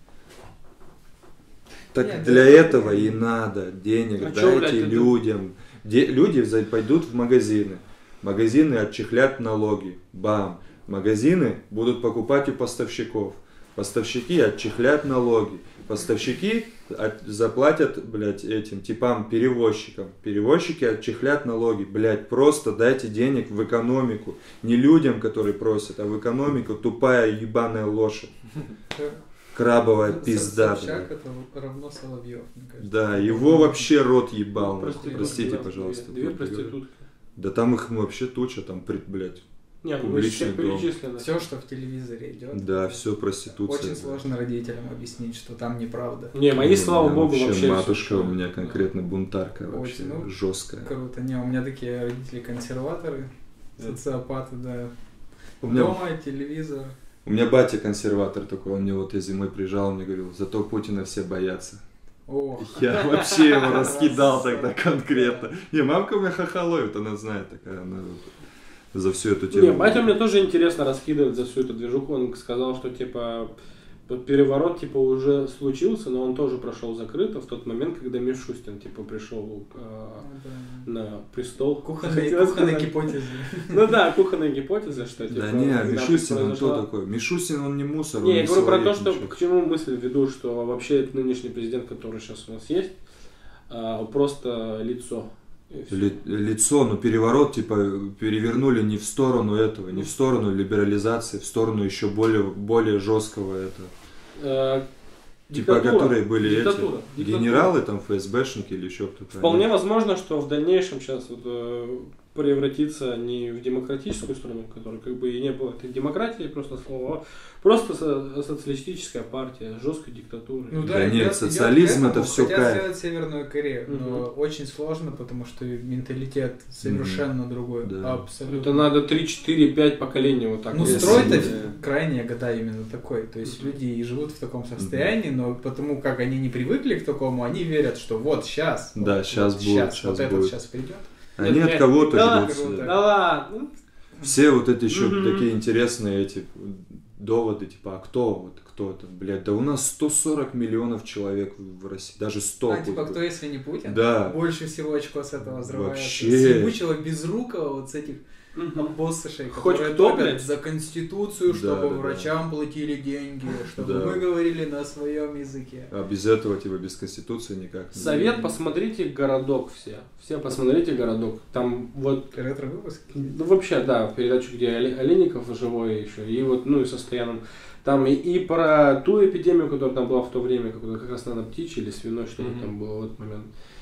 Так Нет, для это- этого и надо денег, А чё, блядь, дайте это- людям. Люди пойдут в магазины. Магазины отчехлят налоги. Бам. Магазины будут покупать у поставщиков. Поставщики отчехлят налоги. Поставщики заплатят, блядь, этим типам перевозчикам. Перевозчики отчехлят налоги. Блядь, просто дайте денег в экономику. Не людям, которые просят, а в экономику. Тупая ебаная лошадь. Крабовая пизда, Собчак блядь. это равно Соловьев, мне кажется. Да, его вообще рот ебал. Проститутки, Простите, да, пожалуйста. Две тут я говорю. проститутки. Да там их вообще туча, там, блядь. Не, мы Публичный все дом. перечислены. Все, что в телевизоре идет. Да, все проституция. Очень сложно родителям объяснить, что там неправда. Не, мои, слава У меня богу, вообще... матушка всё. у меня конкретно бунтарка вообще, Очень, ну, жесткая. Круто. Не, у меня такие родители консерваторы, социопаты, да. У меня, Дома, телевизор. у меня батя консерватор такой, он мне вот я зимой приезжал, он мне говорил, зато Путина все боятся. О, Я вообще его раскидал тогда конкретно. Не, мамка у меня хохоловит, она знает такая, она за всю эту тему. Не, батя мне тоже интересно раскидывать за всю эту движуху. Он сказал, что типа переворот типа уже случился, но он тоже прошел закрыто в тот момент, когда Мишустин типа пришел на престол. кухонная гипотеза. Ну да, кухонная гипотеза, что типа... Да не, когда Мишустин, он произошла- кто такой? Мишустин, он не мусор, Не, он я говорю про то, человек, что ничего. к чему мысль веду, что вообще это нынешний президент, который сейчас у нас есть, просто лицо. И всё. Лицо, но переворот, типа, перевернули не в сторону этого, не в сторону либерализации, в сторону еще более жесткого этого. Типа, Диктатура. которые были Диктатура. эти генералы, там, ФСБшники или еще кто-то. Вполне они- возможно, что в дальнейшем сейчас превратится не в демократическую страну, которая как бы и не было этой демократии, просто слово, просто социалистическая партия, жесткой диктатуры. Ну Да да, нет, социализм это всё хотят кайф. сделать Северную Корею, но очень сложно, потому что менталитет совершенно другой. Да. Абсолютно. Это надо 3, 4, 5 поколений вот так. Ну, вот. строй-то Если- в крайние года именно такой. То есть люди и живут в таком состоянии, но потому как они не привыкли к такому, они верят, что вот сейчас. Да, щас будет, щас вот этот будет. сейчас придет. Они Нет, от кого-то да, ждут. круто. Да ладно. Все вот эти еще Мгм. такие интересные эти доводы, типа, а кто вот, кто это, блядь, да у нас 140 миллионов человек в России, даже 100. А типа кто, если не Путин? Да. Больше всего очко с этого взрывается. Вообще. С ебучего безрукого вот с этих обоссышей, Хоть которые кто, топят блядь? за конституцию, Да, чтобы да, да. врачам платили деньги, чтобы Да. мы говорили на своем языке. А без этого, типа, без Конституции никак. не- Совет, посмотрите «Городок» все. Все посмотрите «Городок». Там вот Ретро-выпуск? ну, вообще, да, передачу, где Олейников живой еще, и вот, ну, и со Стояном. Там и про ту эпидемию, которая там была в то время, как раз, наверное, птичьей или свиной, что-то там было в этот момент.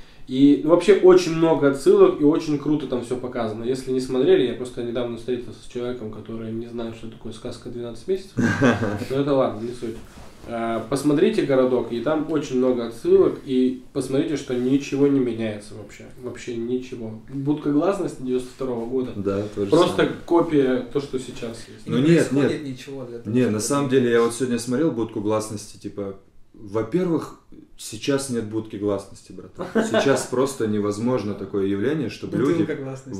И вообще очень много отсылок, и очень круто там все показано. Если не смотрели, я просто недавно встретился с человеком, который не знает, что такое сказка 12 месяцев. Но это ладно, не суть. Посмотрите «Городок», и там очень много отсылок, и посмотрите, что ничего не меняется вообще. Вообще ничего. Будка гласности 92 года. Да, то же Просто самое. копия то, что сейчас есть. И Ну не нет, происходит ничего для того, Не, чтобы на самом это деле, я вот сегодня смотрел будку гласности, типа, во-первых, сейчас нет будки гласности, братан. Сейчас просто невозможно такое явление, чтобы люди бутылка гласности.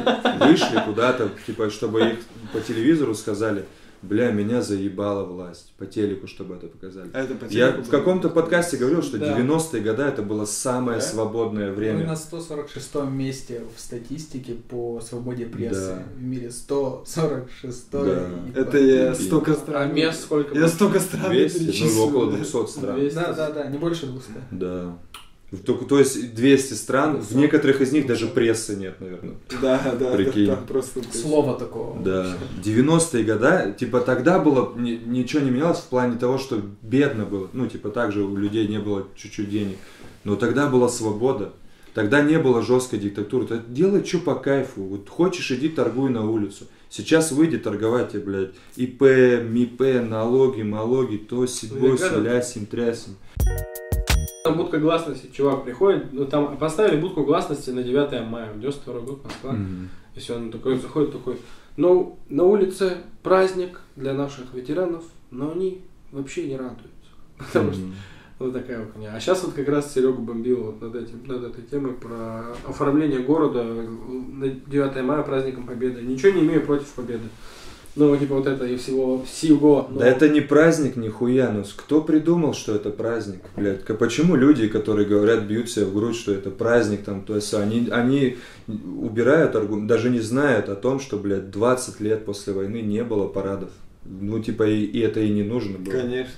вышли куда-то, типа, чтобы их по телевизору сказали, бля, меня заебала власть, по телеку, чтобы это показали. А это по Я телеку в каком-то подкасте говорил, что Да. 90-е годы это было самое Да? свободное Мы время. на 146 месте в статистике по свободе прессы Да. в мире. 146 Да. Это я Прикинь. столько А стран. мест сколько? Я столько стран 200, перечислил, ну около да. 200 стран. 200. Да, не больше 200. Да. То есть 200 стран, в некоторых из них даже прессы нет, наверное. Да, Прикинь. там просто... Слова такого. Да. 90-е годы, типа тогда было, ничего не менялось в плане того, что бедно было. Ну, типа так же у людей не было чуть-чуть денег. Но тогда была свобода. Тогда не было жесткой диктатуры. Ты делай, что по кайфу. Вот хочешь, иди торгуй на улицу. Сейчас выйди торговать, и, блядь, ИП, МИП, налоги, то, сибой, лясим, трясим. Там будка гласности, чувак приходит, ну там поставили будку гласности на 9 мая, 92 год, Москва. Мгм. Если он такой заходит, такой, ну, на улице праздник для наших ветеранов, но они вообще не радуются. Потому что вот такая вот хуйня. А сейчас вот как раз Серегу бомбил вот над этой темой про оформление города на 9 мая праздником Победы. Ничего не имею против Победы. Ну, типа вот это и всего. Но... Да это не праздник, нихуя. Ну, кто придумал, что это праздник, блядь? Почему люди, которые говорят, бьют себя в грудь, что это праздник, там, то есть они убирают аргумент, даже не знают о том, что, блядь, 20 лет после войны не было парадов. Ну, типа, и это и не нужно было. Конечно.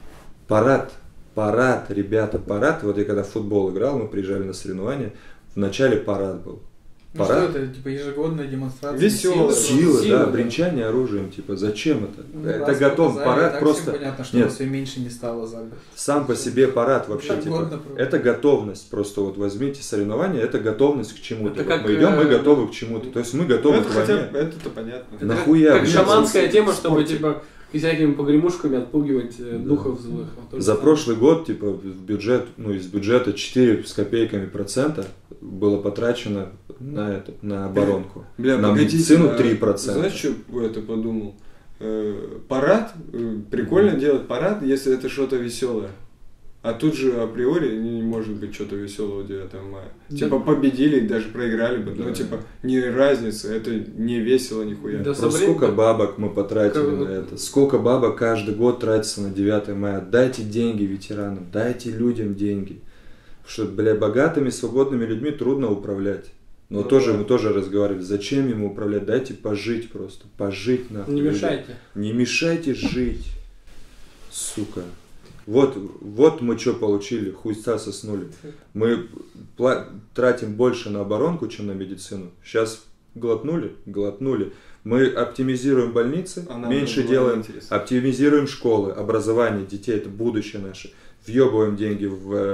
Парад, ребята, парад. Вот я когда в футбол играл, мы приезжали на соревнования, в начале парад был. Ну что это, типа ежегодная демонстрация? Веселая. Силы, да, бренчание оружием, типа, зачем это? Ну, это готов, парад так просто... всем понятно, что Нет, все меньше не стало за год. сам по себе парад вообще, Так типа, годно, это готовность, просто вот возьмите соревнования, это готовность к чему-то. Это Вот как, мы идем, мы готовы к чему-то, то есть мы готовы Это к хотя войне. это-то понятно. Это Нахуя, как блядь, шаманская тема, в чтобы, спорте. типа, всякими погремушками отпугивать духов злых. Вот За это. прошлый год, типа, в бюджет, ну, из бюджета 4 с копейками процента было потрачено на оборонку. Бля, на погодите, медицину а 3%. Знаешь, что это подумал? Парад, прикольно делать парад, если это что-то веселое. А тут же априори не может быть что-то веселого 9 мая. Да. Типа победили, даже проиграли бы. Ну, Да. типа, не разница, это не весело нихуя. Да. Просто сколько бабок мы потратили на это? Сколько бабок каждый год тратится на 9 мая? Дайте деньги ветеранам, дайте людям деньги. Потому что, бля, богатыми, свободными людьми трудно управлять. Но тоже мы тоже разговаривали, зачем ему управлять? Дайте пожить просто, пожить нахуй. Не людям. мешайте. Не мешайте жить, сука. Вот мы что получили, хуйца соснули. Мы тратим больше на оборонку, чем на медицину. Сейчас глотнули. Мы оптимизируем больницы, А нам меньше тоже делаем, интересно. оптимизируем школы, образование детей, это будущее наше. Въебываем деньги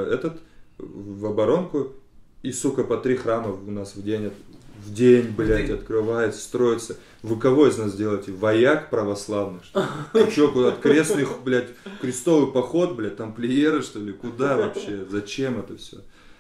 в оборонку, и, сука, по 3 храма у нас в день, блядь, открывается, строится. Вы кого из нас делаете? Вояк православных, что ли? Чё, куда-то крестный, блядь, крестовый поход, блядь, тамплиеры, что ли? Куда вообще? Зачем это все?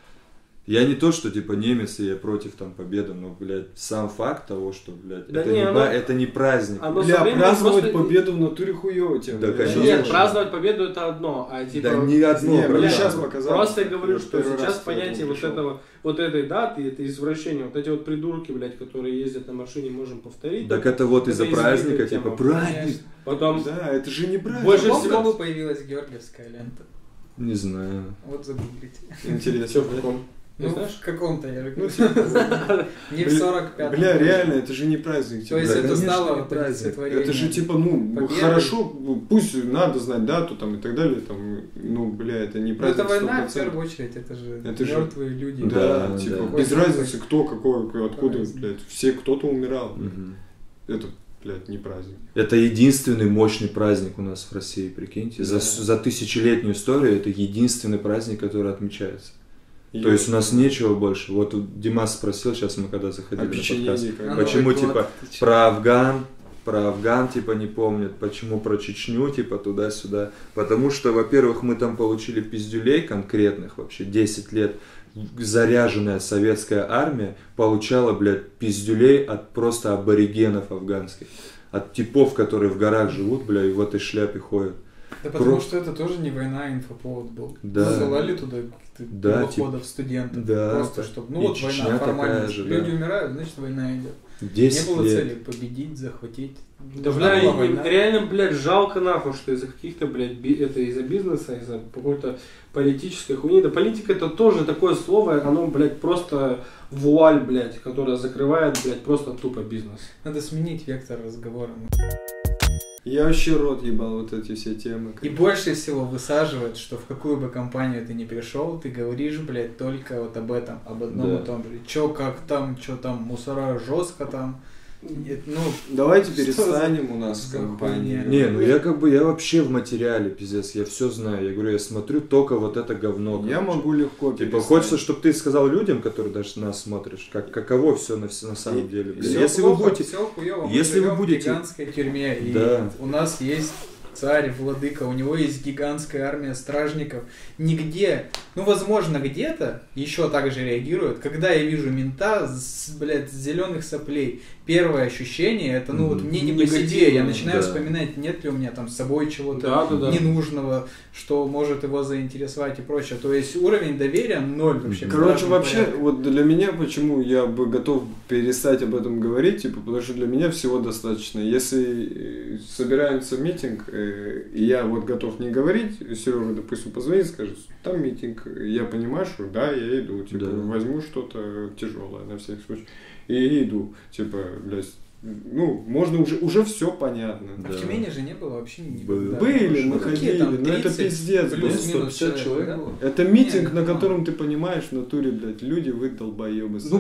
Я не то, что, типа, немец, и я против, там, победы, но, блядь, сам факт того, что, блядь, Да это не праздник. Оно Бля, со временем праздновать просто- победу в натуре хуёво тем. Да, Я конечно. щас Нет, тоже. праздновать победу это одно, а типа... Да не одно, Не, мне бля. сейчас показалось. Просто я говорю, Я что первый сейчас раз к понятие этому вот пришел. этого, вот этой даты, это извращение, вот эти вот придурки, блядь, которые ездят на машине, можем повторить. Так это вот из-за Это праздника, избитая типа, тема. праздник. Потом, Да, это же не праздник. Больше В каком всего- году появилась Георгиевская лента? Не знаю. Вот загуглите. Интересно. все в каком? Не Ну, знаешь? в каком-то, я Ну, говорю. типа, Не в 45-м. Бля, реально, это же не праздник. То есть Да, это конечно, стало не вот праздник. олицетворением. Это же типа, ну, Победы. хорошо, пусть надо знать дату там и так далее, там, ну, бля, это не Ну, праздник это война, в 100%. первую очередь, это же Это же- мертвые люди. Да, Да, типа, да. без Какой разницы, кто, какой, откуда, Праздник. блядь, все, кто-то умирал. Мгм. Это, блядь, не праздник. Это единственный мощный праздник у нас в России, прикиньте. Да. За тысячелетнюю историю это единственный праздник, который отмечается. И- То есть у нас нечего больше. Вот Димас спросил, сейчас мы когда заходили на подкаст, Опеченение, как А бы. почему Новый год, типа ты чё? про Афган типа не помнят, почему про Чечню типа туда-сюда. Потому что, во-первых, мы там получили пиздюлей конкретных вообще 10 лет. Заряженная советская армия получала, блядь, пиздюлей от просто аборигенов афганских. От типов, которые в горах живут, бля, и в этой шляпе ходят. Да потому Просто- что это тоже не война, а инфоповод был. Да. Засылали туда каких-то Да, белоходов, студентов. да, Просто так. чтобы, ну И вот Чечня война, такая формально. же, Люди да. умирают, значит война идет. 10 Не было лет. цели победить, захватить. да, Нужна бля, была и война. реально, блядь, жалко нахуй, что из-за каких-то, блядь, это из-за бизнеса, из-за какой-то политической хуйни. Да политика это тоже такое слово, оно, блядь, просто вуаль, блядь, которая закрывает, блядь, просто тупо бизнес. Надо сменить вектор разговора. Я вообще рот ебал вот эти все темы. И больше всего высаживает, что в какую бы компанию ты ни пришел, ты говоришь, блядь, только вот об этом, об одном Да. и том же. Чё, как там, что там, мусора жестко там. Ну, Давайте Что перестанем у нас в за компании. хуйня? Не, ну я вообще в материале, пиздец, я все знаю. Я говорю, я смотрю только вот это говно. Я короче. могу легко Типа перестать. хочется, чтобы ты сказал людям, которые даже нас смотришь, каково все на самом деле. Блин. всё Если плохо, вы будете, всё хуёво. Мы если вы живем в будете- гигантской тюрьме, и Да. у нас есть царь, владыка, у него есть гигантская армия стражников. Нигде, ну, возможно, где-то еще так же реагируют. Когда я вижу мента с зеленых соплей, первое ощущение, это, ну, вот мне не по себе. Я начинаю вспоминать, нет ли у меня там с собой чего-то ненужного, что может его заинтересовать и прочее. То есть уровень доверия ноль вообще. Короче, вообще, вот для меня, почему я бы готов перестать об этом говорить, типа, потому что для меня всего достаточно. Если собираемся митинг, и я вот готов не говорить, Серега, допустим, позвонит, скажет, там митинг, я понимаю, что да, я иду, типа, возьму что-то тяжелое на всякий случай, и иду, типа, блядь, ну, можно уже все понятно. В Тюмени же не было вообще никогда. Были, мы ходили, но это пиздец. Плюс-минус человек. Это митинг, на котором ты понимаешь в натуре, блядь, люди вы долбоебы. Ну,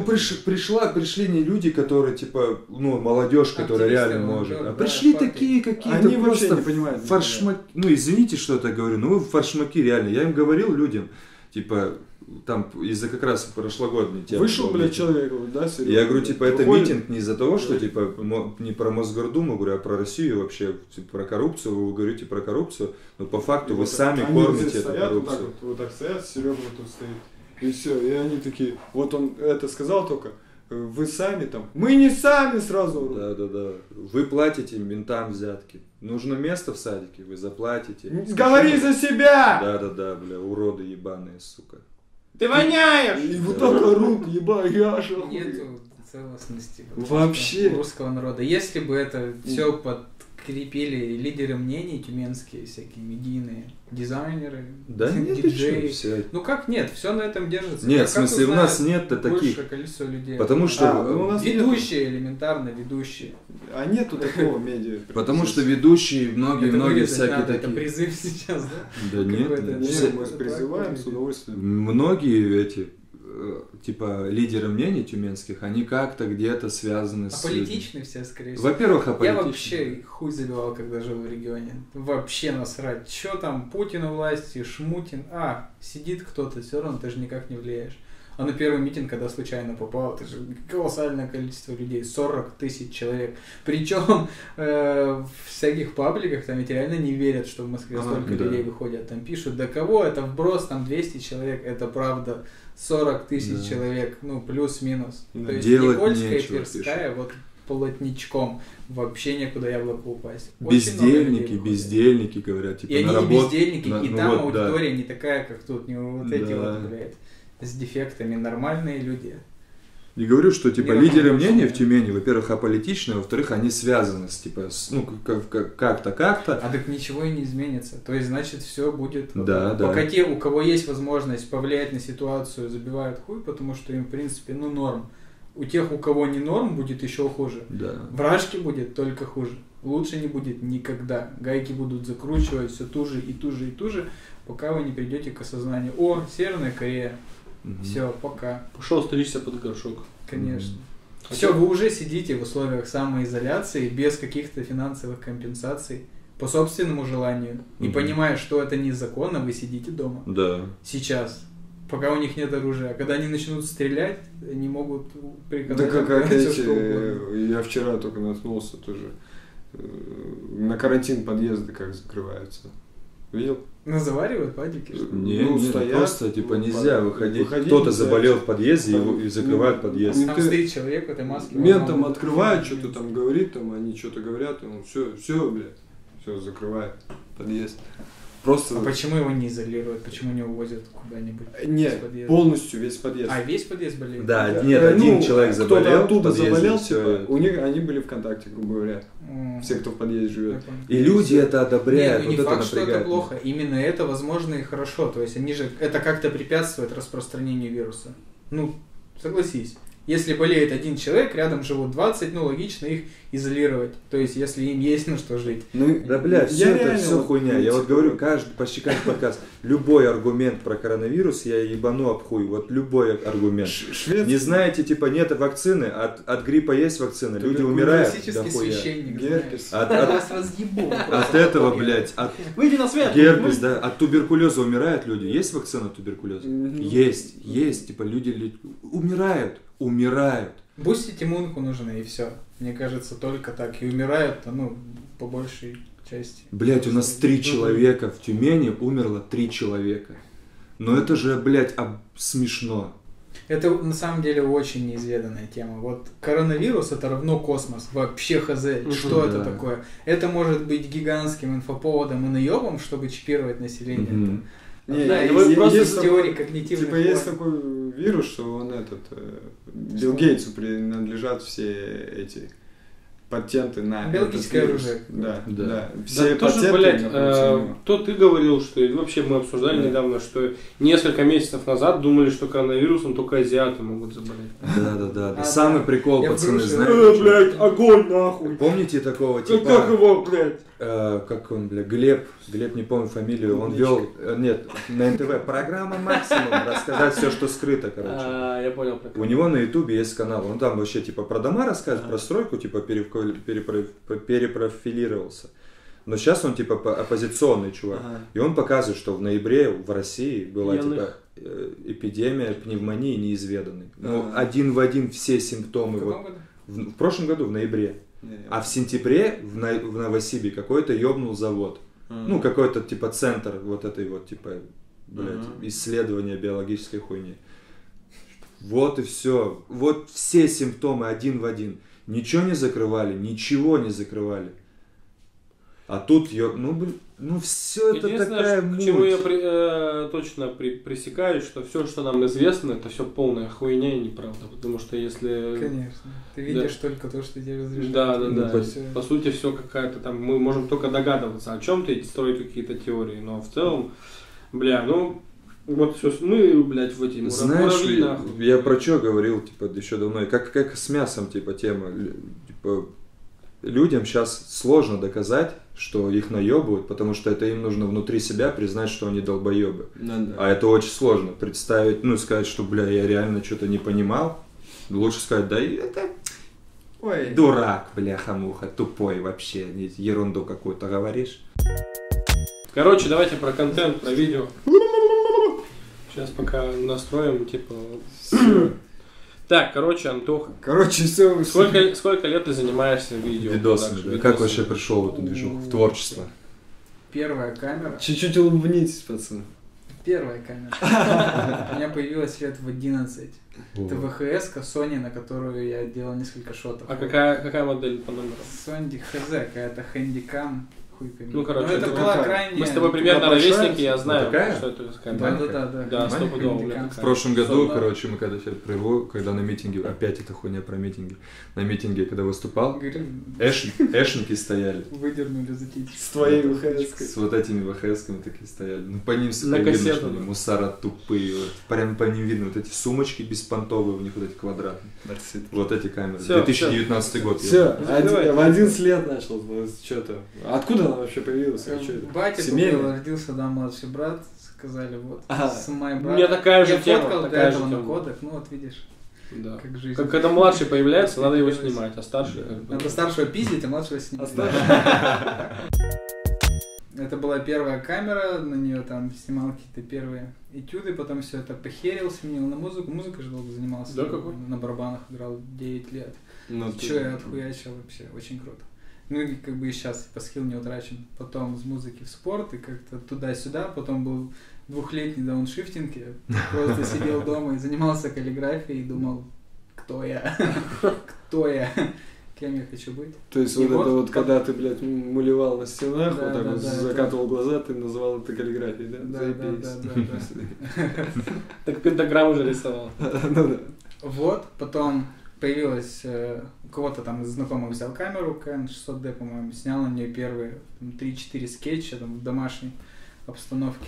пришли не люди, которые, типа, ну, молодежь, которая реально может. А пришли такие какие-то. Они вообще не понимают. Фаршмаки. Ну, извините, что я так говорю, но вы фаршмаки реально. Я им говорил людям, типа, там из-за как раз прошлогодней темы. Вышел, блядь, человек, да, Серега? Я говорю, типа, это митинг не из-за того, что, типа, не про Мосгордуму, говорю, а про Россию вообще, типа, про коррупцию, вы говорите про коррупцию, но по факту вы сами кормите эту коррупцию. Вот так стоят, Серега тут стоит, и все, и они такие, вот он это сказал только, вы сами там, мы не сами сразу. Да. Вы платите ментам взятки. Нужно место в садике, вы заплатите. Говори за себя! Да, бля, уроды ебаные, сука. Ты воняешь! И вот так орут, ебать, я аж охуел. Нету целостности вообще русского народа. Если бы это все подкрепили лидеры мнений тюменские, всякие медийные, дизайнеры, диджеи. Все. Ну как нет, все на этом держится. Нет, в смысле, у нас нет таких. Большее количество людей. Потому что у нас ведущие, элементарно ведущие. А нету такого медиа. Потому что ведущие, многие всякие такие. Это призыв сейчас, да? Да нет, мы призываем с удовольствием. Многие эти, типа, лидеры мнений тюменских, они как-то где-то связаны с... Аполитичны все, скорее всего. Во-первых, аполитичны. Я вообще хуй забивал, когда жил в регионе. Вообще насрать. Чё там, Путин у власти, Шмутин. Сидит кто-то, все равно ты же никак не влияешь. А на первый митинг, когда случайно попал, это же колоссальное количество людей, 40 тысяч человек. Причем в всяких пабликах там ведь реально не верят, что в Москве столько людей выходят. Там пишут, да кого, это вброс, там 200 человек, это правда 40 тысяч человек, ну плюс-минус. То есть Никольская и Тверская, вот полотничком, вообще некуда яблоко упасть. Бездельники говорят, типа, и они не бездельники, и там аудитория не такая, как тут, не вот эти вот, блядь, с дефектами, нормальные люди. Не говорю, что, типа, лидеры мнений в Тюмени, во-первых, аполитичны, во-вторых, они связаны с, типа, ну, как-то. А так ничего и не изменится. То есть, значит, все будет... Пока те, у кого есть возможность повлиять на ситуацию, забивают хуй, потому что им, в принципе, ну, норм. У тех, у кого не норм, будет еще хуже. Вражки будет только хуже. Лучше не будет никогда. Гайки будут закручивать все туже и туже и туже, пока вы не придете к осознанию. Северная Корея. Все, пока. Пошел стричься под горшок. Конечно. Все, вы уже сидите в условиях самоизоляции, без каких-то финансовых компенсаций, по собственному желанию. И понимая, что это незаконно, вы сидите дома. Да. Сейчас. Пока у них нет оружия. А когда они начнут стрелять, они могут приказать. Да как эти, я вчера только наткнулся тоже. На карантин подъезды как закрываются. Видел? Заваривают падики? Нет, стоят, просто типа нельзя выходить. Кто-то заболел в подъезде и закрывают подъезд. Там стоит человек в этой маске. Ментом открывают, что-то там говорит, там они что-то говорят, и он все, блядь, все закрывает подъезд. Просто... А почему его не изолируют? Почему не увозят куда-нибудь? Нет, полностью весь подъезд. Весь подъезд болеет? Да, нет, один человек заболел. Кто-то оттуда заболел, типа, у них они были ВКонтакте, грубо говоря. Все, кто в подъезде живет. И люди это одобряют. Нет, не факт, что это плохо. Именно это, возможно, и хорошо. То есть они же это как-то препятствует распространению вируса. Ну, согласись. Если болеет один человек, рядом живут 20, ну, логично их изолировать. То есть, если им есть на что жить. Да, бля, все это все хуйня. Я вот говорю, почти каждый подкаст, любой аргумент про коронавирус я ебану об хуй. Вот любой аргумент. Не знаете, типа, нет вакцины, от гриппа есть вакцина, люди умирают. Классический священник. От этого, блядь, выйди на свет! Герпес, да, от туберкулеза умирают люди. Есть вакцина от туберкулеза? Есть. Типа, люди умирают. Бустить иммунку нужно, и все. Мне кажется, только так. И умирают, ну, по большей части. Блять, у нас 3 человека в Тюмени, умерло 3 человека. Но это же, блядь, смешно. Это на самом деле очень неизведанная тема. Вот коронавирус это равно космос. Вообще хз. Что это такое? Это может быть гигантским инфоповодом и наебом, чтобы чипировать население. Не, да, есть теории когнитивных. Типа есть такой вирус, что он Билл Гейтсу принадлежат все эти патенты на биологическое оружие. Да. Все тоже, блядь, то ты говорил, что и вообще мы обсуждали недавно, что несколько месяцев назад думали, что коронавирусом только азиаты могут заболеть. Да. Самый прикол, пацаны, знаете? Блядь, огонь нахуй. Помните такого типа? Как его, блядь? Как он, бля, Глеб, не помню фамилию, он вел, нет, на НТВ, программа «Максимум», рассказать все, что скрыто, короче. Я понял. У него на Ютубе есть канал, он там вообще, типа, про дома рассказывает, про стройку, типа, перепрофилировался. Но сейчас он, типа, оппозиционный чувак. И он показывает, что в ноябре в России была, типа, эпидемия пневмонии неизведанной. Ну, один в один все симптомы. В прошлом году, в ноябре. А в сентябре в Новосибе какой-то ёбнул завод. Ну, какой-то, типа, центр вот этой вот, типа, блядь, исследования биологической хуйни. Вот и все. Вот все симптомы один в один. Ничего не закрывали, ничего не закрывали. А тут, все это такая муть. К чему я точно пресекаю, что все, что нам известно, это все полная хуйня и неправда. Потому что если... Конечно. Ты видишь только то, что тебе разрешают. Да. По сути, все какая-то там... Мы можем только догадываться о чем-то и строить какие-то теории. Но в целом, вот все, мы, блядь, в эти знаешь, я про что говорил, типа, еще давно, как с мясом, типа, тема, типа, людям сейчас сложно доказать, что их наебывают, потому что это им нужно внутри себя признать, что они долбоебы. А это очень сложно представить, сказать, что, бля, я реально что-то не понимал. Лучше сказать, да, это дурак, бляха-муха, тупой вообще, ерунду какую-то говоришь. Короче, давайте про контент, про видео. Сейчас пока настроим, типа... Так, короче, Антоха. Все. Сколько лет ты занимаешься видосами? Как вообще пришел в эту движуху, в творчество? Первая камера. Чуть-чуть улыбнитесь, пацаны. Первая камера. У меня появилась лет в 11. Это ВХС-ка Sony, на которую я делал несколько шотов. А какая модель по номеру? Sony HZ, какая-то Handycam. Ну, короче, это была крайне... Мы с тобой примерно ровесники, я знаю, что это такая. Да, стопудово. В прошлом году, короче, мы когда на митинге, опять эта хуйня про митинги, на митинге, когда выступал, эшники стояли. Выдернули за титьки. С твоей ВХС-кой. С вот этими ВХС-ками такие стояли. Ну, по ним на видно, что они мусора тупые. Прям по ним видно вот эти сумочки беспонтовые, у них вот эти квадратные. Вот эти камеры. 2019 год. Все, в 11 лет начал что-то. Откуда она вообще появилась? Батя купил, родился, да, младший брат, сказали, вот, с моим братом. У меня такая же тема. Я фоткал до этого на кодек, вот видишь, как жизнь. Когда младший появляется, надо его снимать, а старший... Надо старшего пиздить, а младшего снимать. Это была первая камера, на нее там снимал какие-то первые этюды, потом все это похерил, сменил на музыку. Музыкой же долго занимался. Да, какой? На барабанах играл 9 лет. Че я отхуячил вообще, очень круто. Ну и как бы и сейчас по скилл не утрачен. Потом с музыки в спорт и как-то туда-сюда. Потом был 2-летний дауншифтинг. Я просто сидел дома и занимался каллиграфией и думал, кто я? Кто я? Кем я хочу быть? То есть вот это вот, когда ты, блядь, мулевал на стенах, вот так вот закатывал глаза, ты называл это каллиграфией, да? Да. Так пентаграмму уже рисовал. Вот, потом появилась, у кого-то там из знакомых взял камеру Canon 600D, по-моему, снял на нее первые 3-4 скетча там, в домашней обстановке.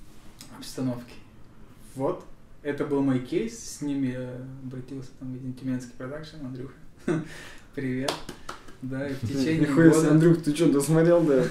Вот, это был мой кейс, с ним я обратился там, в один тюменский продакшн, Андрюха, привет. Да, и в течение года... Андрюх, ты что, досмотрел, да?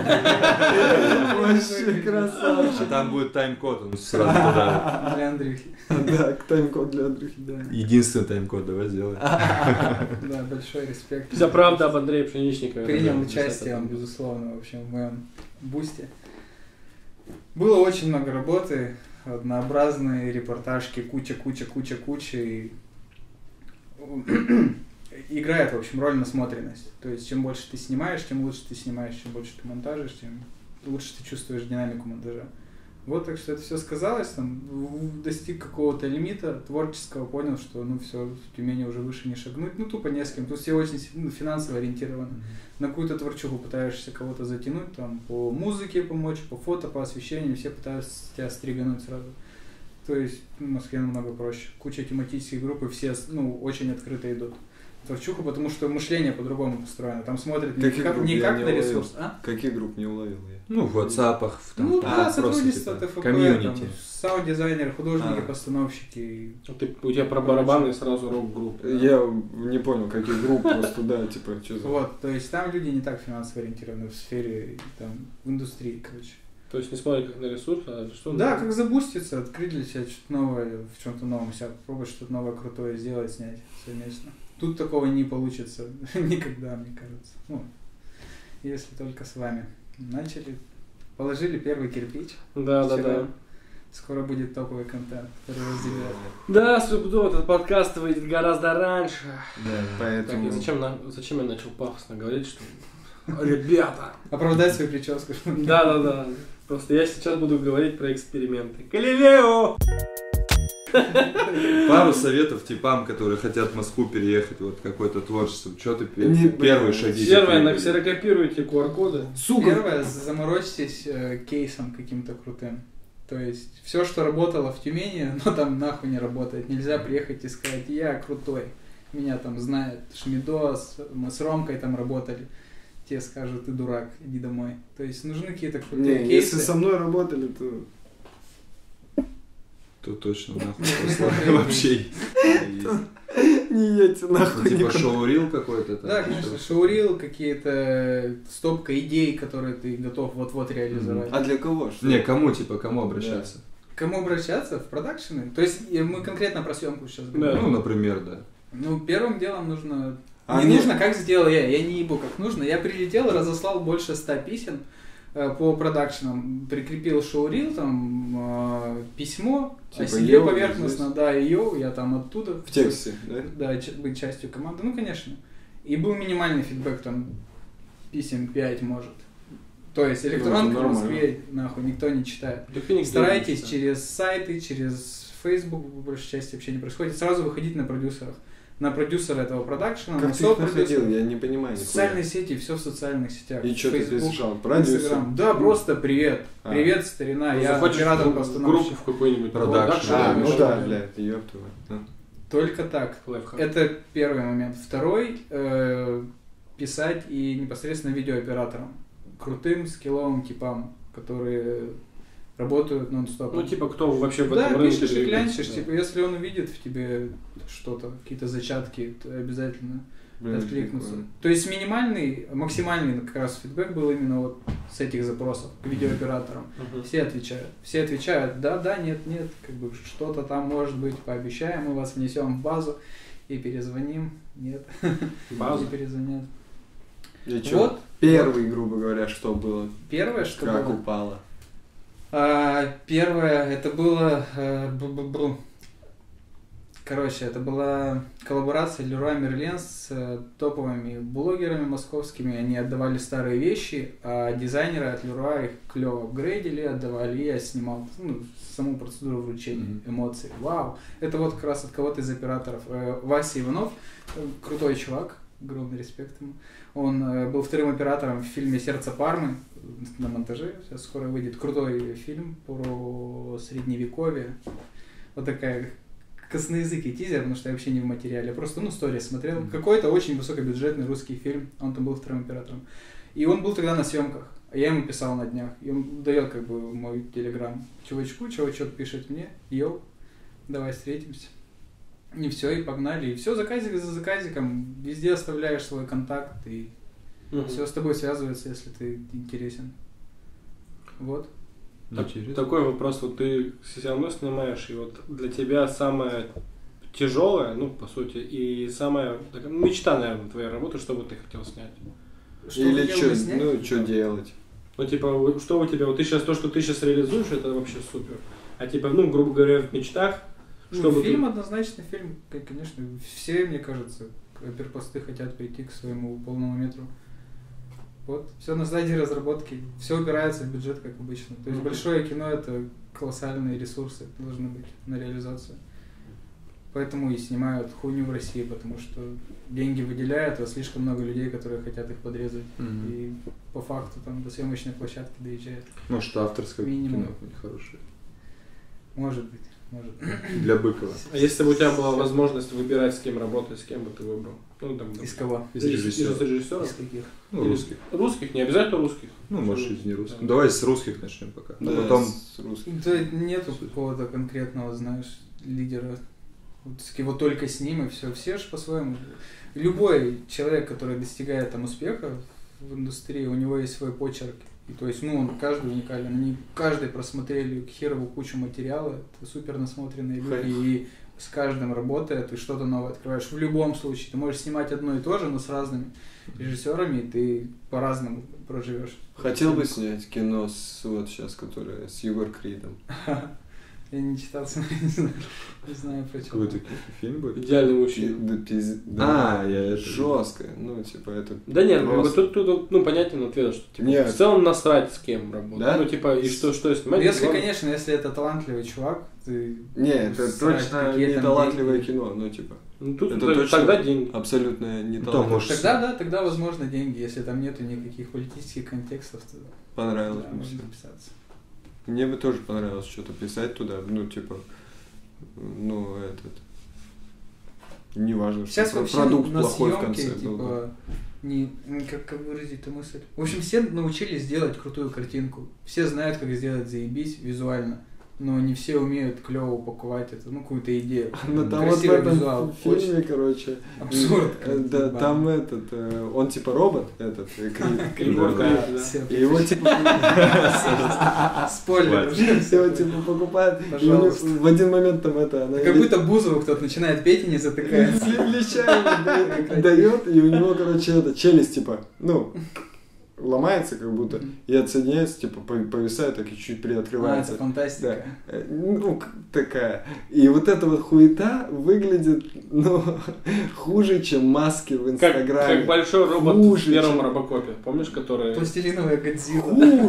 Вообще красавчик. А там будет тайм-код, он сразу туда. Для Андрюхи. Да, тайм-код для Андрюхи, да. Единственный тайм-код давай сделаем. Да, большой респект. Вся правда об Андрее Пшеничникове. Принял участие он, безусловно, в общем, в моем бусте. Было очень много работы, однообразные репортажки, куча. играет, в общем, роль насмотренность. То есть, чем больше ты снимаешь, тем лучше ты снимаешь, чем больше ты монтажишь, тем лучше ты чувствуешь динамику монтажа. Вот, так что это все сказалось, там, достиг какого-то лимита творческого, понял, что, ну, все, в Тюмени уже выше не шагнуть, ну, тупо не с кем. Тут все очень финансово ориентированы. На какую-то творчуху пытаешься кого-то затянуть, там, по музыке помочь, по фото, по освещению, все пытаются тебя стригануть сразу. То есть в Москве намного проще. Куча тематических групп, и все, ну, очень открыто идут. Творчуху, потому что мышление по-другому построено. Там смотрят не как на ресурс, а? Каких групп не уловил я? Ну, в WhatsApp, там, ну да, сотрудничество, ТФП, комьюнити. саунд-дизайнеры, художники, постановщики. У тебя про барабаны сразу рок-группа. Я не понял, каких групп, просто, да, типа, что за... Вот, то есть там люди не так финансово ориентированы в сфере, там, в индустрии, короче. То есть не смотрят как на ресурс, а что? Да, как забуститься, открыть для себя что-то новое, в чем-то новом себя, попробовать что-то новое, крутое сделать, снять совместно. Тут такого не получится никогда, мне кажется. Ну, если только с вами. Начали, положили первый кирпич. Да. Скоро будет топовый контент, который разделяет. Да, стопудово, этот подкаст выйдет гораздо раньше. Да, поэтому... Так, зачем я начал пафосно говорить, что... Ребята! Оправдать свою прическу. Да. Просто я сейчас буду говорить про эксперименты. Галилео! Пару советов типам, которые хотят в Москву переехать, вот какое-то творчество. Что ты первые шаги? Первое, ксерокопируйте QR-коды. Сука! Первое, заморочьтесь кейсом каким-то крутым. То есть, все, что работало в Тюмени, но там нахуй не работает. Нельзя приехать и сказать, я крутой. Меня там знает Шмидос, мы с Ромкой там работали. Те скажут, ты дурак, иди домой. То есть, нужны какие-то крутые кейсы. Если со мной работали, то точно нахуй вообще. Не едьте нахуй. Типа шоурил какой-то там. Да, конечно, шоурил, какие-то стопка идей, которые ты готов вот-вот реализовать. А для кого? Не, кому обращаться? Кому обращаться? В продакшены? То есть мы конкретно про съемку сейчас говорим. Ну, например, да. Ну, первым делом нужно... нужно, как сделал я не ебу, как нужно. Я прилетел, разослал больше 100 писем по продакшенам, прикрепил шоурил, там, письмо, типа о себе йоу, поверхностно, да, и йоу, я там оттуда. В тексте, да? Да, быть частью команды, ну, конечно. И был минимальный фидбэк, там, писем 5, может. То есть электронка в Москве, нахуй, никто не читает. Старайтесь через сайты, через Facebook, в большей части вообще не происходит, сразу выходить на продюсеров. На продюсера этого продакшена, как на ты их находил? Я не понимаю. Социальные сети, все в социальных сетях. И что ты писал? Продюсер? Да, просто привет. Привет, старина, я оператор постановщик. Группу в какой-нибудь продакшн. Ну да, блядь, ёптова. Только так. Это первый момент. Второй, писать и непосредственно видеооператорам. Крутым, скилловым типам, которые работают нон-стоп. Ну, типа, кто вообще в этом рынке. Да, пишешь и клянчишь, да. типа, если он увидит в тебе что-то, какие-то зачатки, то обязательно откликнутся. То есть максимальный как раз фидбэк был именно вот с этих запросов к видеооператорам. Все отвечают, да, нет, как бы что-то там может быть, пообещаем, мы вас внесем в базу и перезвоним. Нет. Базу? И перезвонят. И что? Вот. Первый, грубо говоря, что было? Первое, что как было? упало? Первое, это было... Короче, это была коллаборация Leroy Merlin с топовыми блогерами московскими. Они отдавали старые вещи, а дизайнеры от Leroy их клево апгрейдили, отдавали. И я снимал саму процедуру вручения, эмоций. Вау! Это вот как раз от кого-то из операторов. Вася Иванов, крутой чувак, огромный респект ему. Он был вторым оператором в фильме «Сердце Пармы» на монтаже. Сейчас скоро выйдет крутой фильм про средневековье. Вот такая косноязыкий тизер, потому что я вообще не в материале. Я просто, сторис смотрел. Какой-то очень высокобюджетный русский фильм. Он там был вторым оператором. И он был тогда на съемках. А я ему писал на днях. И он дает как бы мой телеграм чувачку. Чувачок пишет мне: йоу, давай встретимся. И все, и погнали. И все, заказик за заказиком. Везде оставляешь свой контакт. И все с тобой связывается, если ты интересен. Вот. Такой вопрос, вот ты все равно снимаешь, и вот для тебя самое тяжелое, по сути, и самая мечта, наверное, твоей работы, что бы ты хотел снять? Или что делать? Что у тебя, вот ты сейчас, то, что ты сейчас реализуешь, это вообще супер. А грубо говоря, в мечтах, фильм однозначно, фильм, конечно, все, мне кажется, оперпосты хотят прийти к своему полному метру. Вот, все на стадии разработки, все упирается в бюджет, как обычно. То есть большое кино — это колоссальные ресурсы должны быть на реализацию. Поэтому и снимают хуйню в России, потому что деньги выделяют, а слишком много людей, которые хотят их подрезать. И по факту там до съемочной площадки доезжает. Может, авторское Минимум. кино нехорошее. Может быть. Для Быкова. А если бы у тебя была возможность выбирать, с кем работать, с кем бы ты выбрал? Ну, там, Из кого? Из режиссеров. Из режиссеров? Из каких? Ну, русских. Русских, не обязательно русских. Ну, может, из не русских. Да. Давай с русских начнем пока. Да, Потом... с русским. Да нету какого-то конкретного, знаешь, лидера. Вот только с ним и все. Все же по-своему. Любой человек, который достигает там успеха в индустрии, у него есть свой почерк. И то есть, ну, он каждый уникален. Они каждый просмотрели херову кучу материала. Это супер насмотренные люди. И с каждым работая, ты что-то новое открываешь. В любом случае. Ты можешь снимать одно и то же, но с разными режиссерами, и ты по-разному проживешь. Хотел бы снять кино вот сейчас, которое с Егор Кридом. Я не читал, не знаю про что. Какой-то фильм будет? Идеальный мужчина. Да, я это... жестко. Ну, типа, это... Да нет, просто- тут ну, понятен ответ, что типа, Нет. в целом насрать, с кем работать. Да? Ну, типа, и что снимать. Если, главное. конечно, если это талантливый чувак, ты... Не, это срать, точно какие не там талантливое деньги. кино, ну, типа, Ну, тут это тогда точно деньги. абсолютно не Ну, талантливое. может, Тогда, да, тогда возможно деньги. Если там нету никаких политических контекстов, то Понравилось да, мне. можно записаться. Мне бы тоже понравилось что-то писать туда, ну, типа, ну, неважно, что Сейчас вообще продукт на плохой в съемке, конце был бы. типа, не, как выразить эту мысль? В общем, все научились делать крутую картинку. Все знают, как сделать заебись визуально. Но не все умеют клево упаковать это, ну, какую-то идею. Ну, там вот в Красивый этом визуал, фильме, очень короче, абсурд. да, там он типа робот, Крид, Да, да. Все, и его типа спойлер. все типа покупают, и у него Пожалуйста. в один момент там она Как будто Бузову кто-то начинает петь и не затыкается. Леща дает, и у него, короче, челюсть, типа, ну, ломается как будто, и отсоединяется, типа, повисает, так и чуть А, приоткрывается. это фантастика. Ну, такая. И вот эта вот хуета выглядит, ну, хуже, чем маски в Как Инстаграме. большой робот Хуже, в первом чем- Робокопе. Помнишь, который... Пластилиновая Годзилла.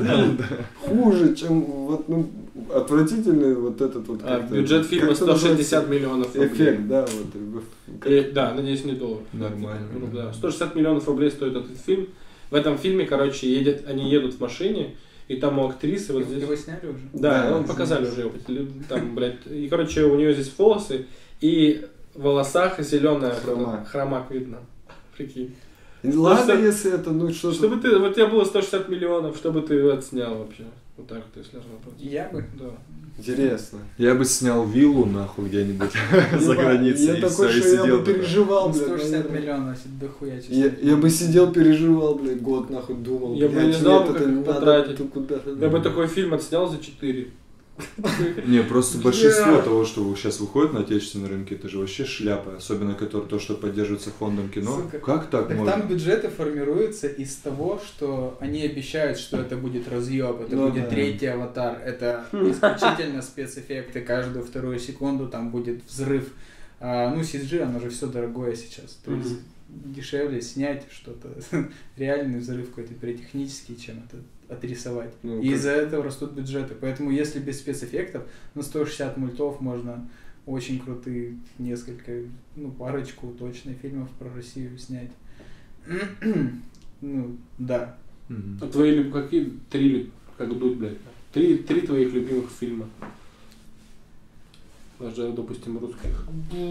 Хуже, чем вот, ну, отвратительный вот этот вот как-то- бюджет фильма как это 160 называется? миллионов рублей. Эффект, да, вот. Да, надеюсь, не доллар. Нормально. Ну, да. 160 миллионов рублей стоит этот фильм. В этом фильме, короче, они едут в машине, и там у актрисы вот здесь... Его сняли уже? Да, Да, он показали уже. Там, блядь, и, короче, у нее здесь волосы, и в волосах зеленая хромак видно. Прикинь. Ладно, Что- если это, ну, что-то... Чтобы ты, вот у тебя было 160 миллионов, чтобы ты отснял вообще. Вот так вот, если разобрать. Я бы. Да. Интересно. Я бы снял виллу, нахуй, где-нибудь за границей. Я и такой, всё, и что я сидел бы такой. переживал, блядь. 160 наверное. миллионов, дохуя, честно. Я бы сидел, переживал, блядь, год нахуй думал. Я бы блядь, не знал, нет, как это их надо потратить. тут куда-то. Я бы такой фильм отснял за 4. Не, просто большинство Бля. того, что сейчас выходит на отечественном рынке, это же вообще шляпа. Особенно то, что поддерживается фондом кино. Сука. Как так Так можно? там бюджеты формируются из того, что они обещают, что это будет разъеб, это Ну будет да. третий аватар, это исключительно спецэффекты, каждую вторую секунду там будет взрыв. Ну, CG, оно же все дорогое сейчас. То есть дешевле снять что-то, реальный взрыв какой-то пиротехнический, чем это отрисовать. Ну, И как- из-за этого растут бюджеты. Поэтому если без спецэффектов на 160 мультов можно очень крутые несколько, ну, парочку точно фильмов про Россию снять. Ну, да. Мгм. А твои какие как дуть, блядь? Три твоих любимых фильма. Даже, допустим, русских.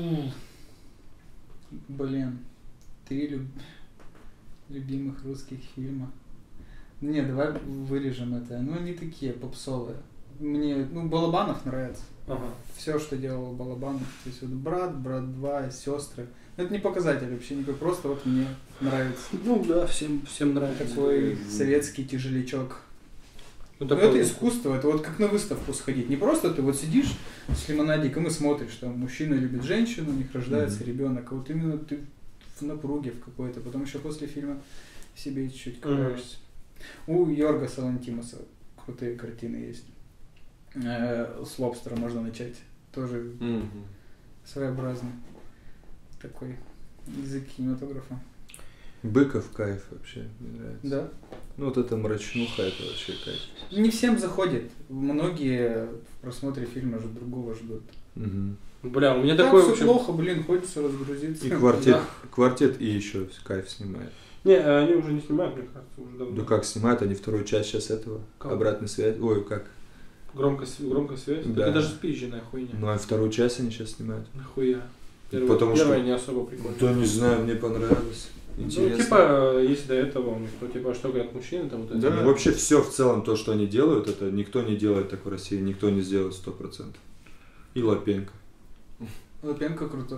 Блин. 3 любимых русских фильма. Не, давай вырежем это. Ну, они такие попсовые. Мне, ну, Балабанов нравится. Ага. Все, что делал Балабанов. То есть вот брат 2, сестры. Это не показатель вообще никакой, просто вот мне нравится. Ну да, всем нравится. Такой советский тяжелячок. Ну, Ну, такой- это искусство, это вот как на выставку сходить. Не просто ты вот сидишь с лимонадиком и смотришь, там мужчина любит женщину, у них рождается ребенок, а вот именно ты в напруге в какой-то, потом еще после фильма в себе чуть-чуть ковыряешься. У Йоргаса Лантимоса крутые картины есть. С Лобстера можно начать. Тоже своеобразный такой Язык кинематографа. Быков кайф вообще, мне нравится. Да. Ну вот эта мрачнуха, это вообще кайф. Не всем заходит. Многие в просмотре фильма же другого ждут. Угу. Бля, у меня Так такое все вообще... плохо, блин, хочется разгрузиться. И квартет и еще кайф снимает. Не, они уже не снимают, мне кажется, уже давно. Ну как снимают, они вторую часть сейчас этого, Как? обратной связи, ой, как? Громкая связь? Да. Это даже спизженная хуйня. Ну а вторую часть они сейчас снимают. Нахуя? Потому что- Первая не особо прикольная. Да не знаю, мне понравилось. Ну, Интересно. типа, если до этого, ну, типа, что говорят мужчины, там вот это. Ну, вообще все в целом, то, что они делают, это никто не делает так в России, никто не сделает 100%. И Лапенко. Лапенко крутой.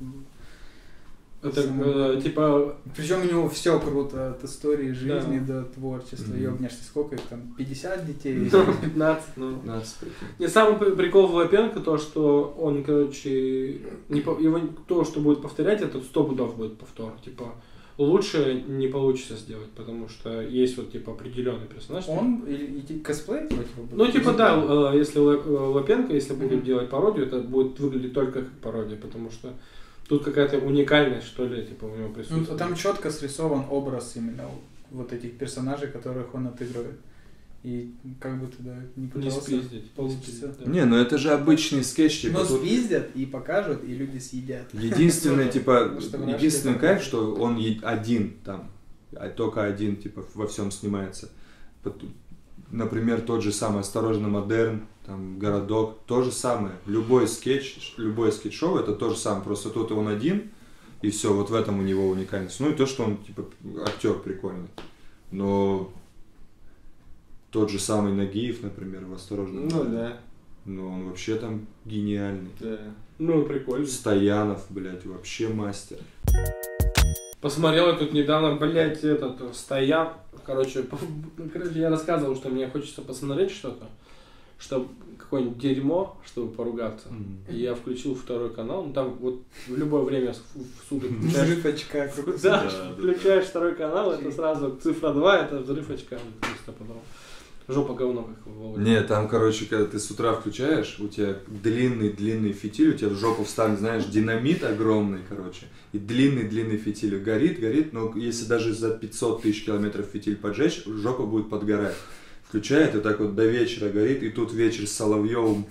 Это, типа, Причем у него все круто, от истории жизни Да. до творчества. Мгм. Ёбнешься, сколько их там? 50 детей? 15, ну. 15, прикинь. Не, самый прикол в Лапенко то, что он, короче, его то, что будет повторять, это 100 пудов будет повтор. Типа, лучше не получится сделать, потому что есть вот, типа, определенный персонаж. Он и косплей типа будет? Ну, типа, да, если Лапенко, если будет Мгм. делать пародию, это будет выглядеть только как пародия, потому что тут какая-то уникальность, что ли, типа, у него Ну, присутствует. там четко срисован образ именно вот этих персонажей, которых он отыгрывает. И как бы туда не Не пытался, спиздить. получится. Да. Не, ну это же обычный скетч, типа Но тут спиздят и покажут, и люди съедят. единственный, типа, Потому что в единственный Рашке кайф, это- что он один там, только один, типа, во всем снимается. Например, тот же самый «Осторожно, модерн», там, «Городок», то же самое. Любой скетч-шоу это то же самое, просто тут он один, и все, вот в этом у него уникальность. Ну и то, что он, типа, актер прикольный. Но тот же самый Нагиев, например, в «Осторожно, Ну модерн», да, но он вообще там гениальный. да. Ну, прикольно. Стоянов, блядь, вообще мастер. Посмотрел я тут недавно, блядь, этот, Стоян. Короче, я рассказывал, что мне хочется посмотреть что-то, чтобы какое-нибудь дерьмо, чтобы поругаться. И я включил второй канал, ну там вот в любое время в суток включаешь, Взрыв очка. да, включаешь второй канал, это сразу цифра 2, это взрыв очка. Жопа говно, как в Володе. Не, там, короче, когда ты с утра включаешь, у тебя длинный фитиль, у тебя в жопу вставлен, знаешь, динамит огромный, короче, и длинный фитиль горит, но если даже за 500 тысяч километров фитиль поджечь, жопа будет подгорать. Включает, и так вот до вечера горит, и тут вечер с Соловьевым.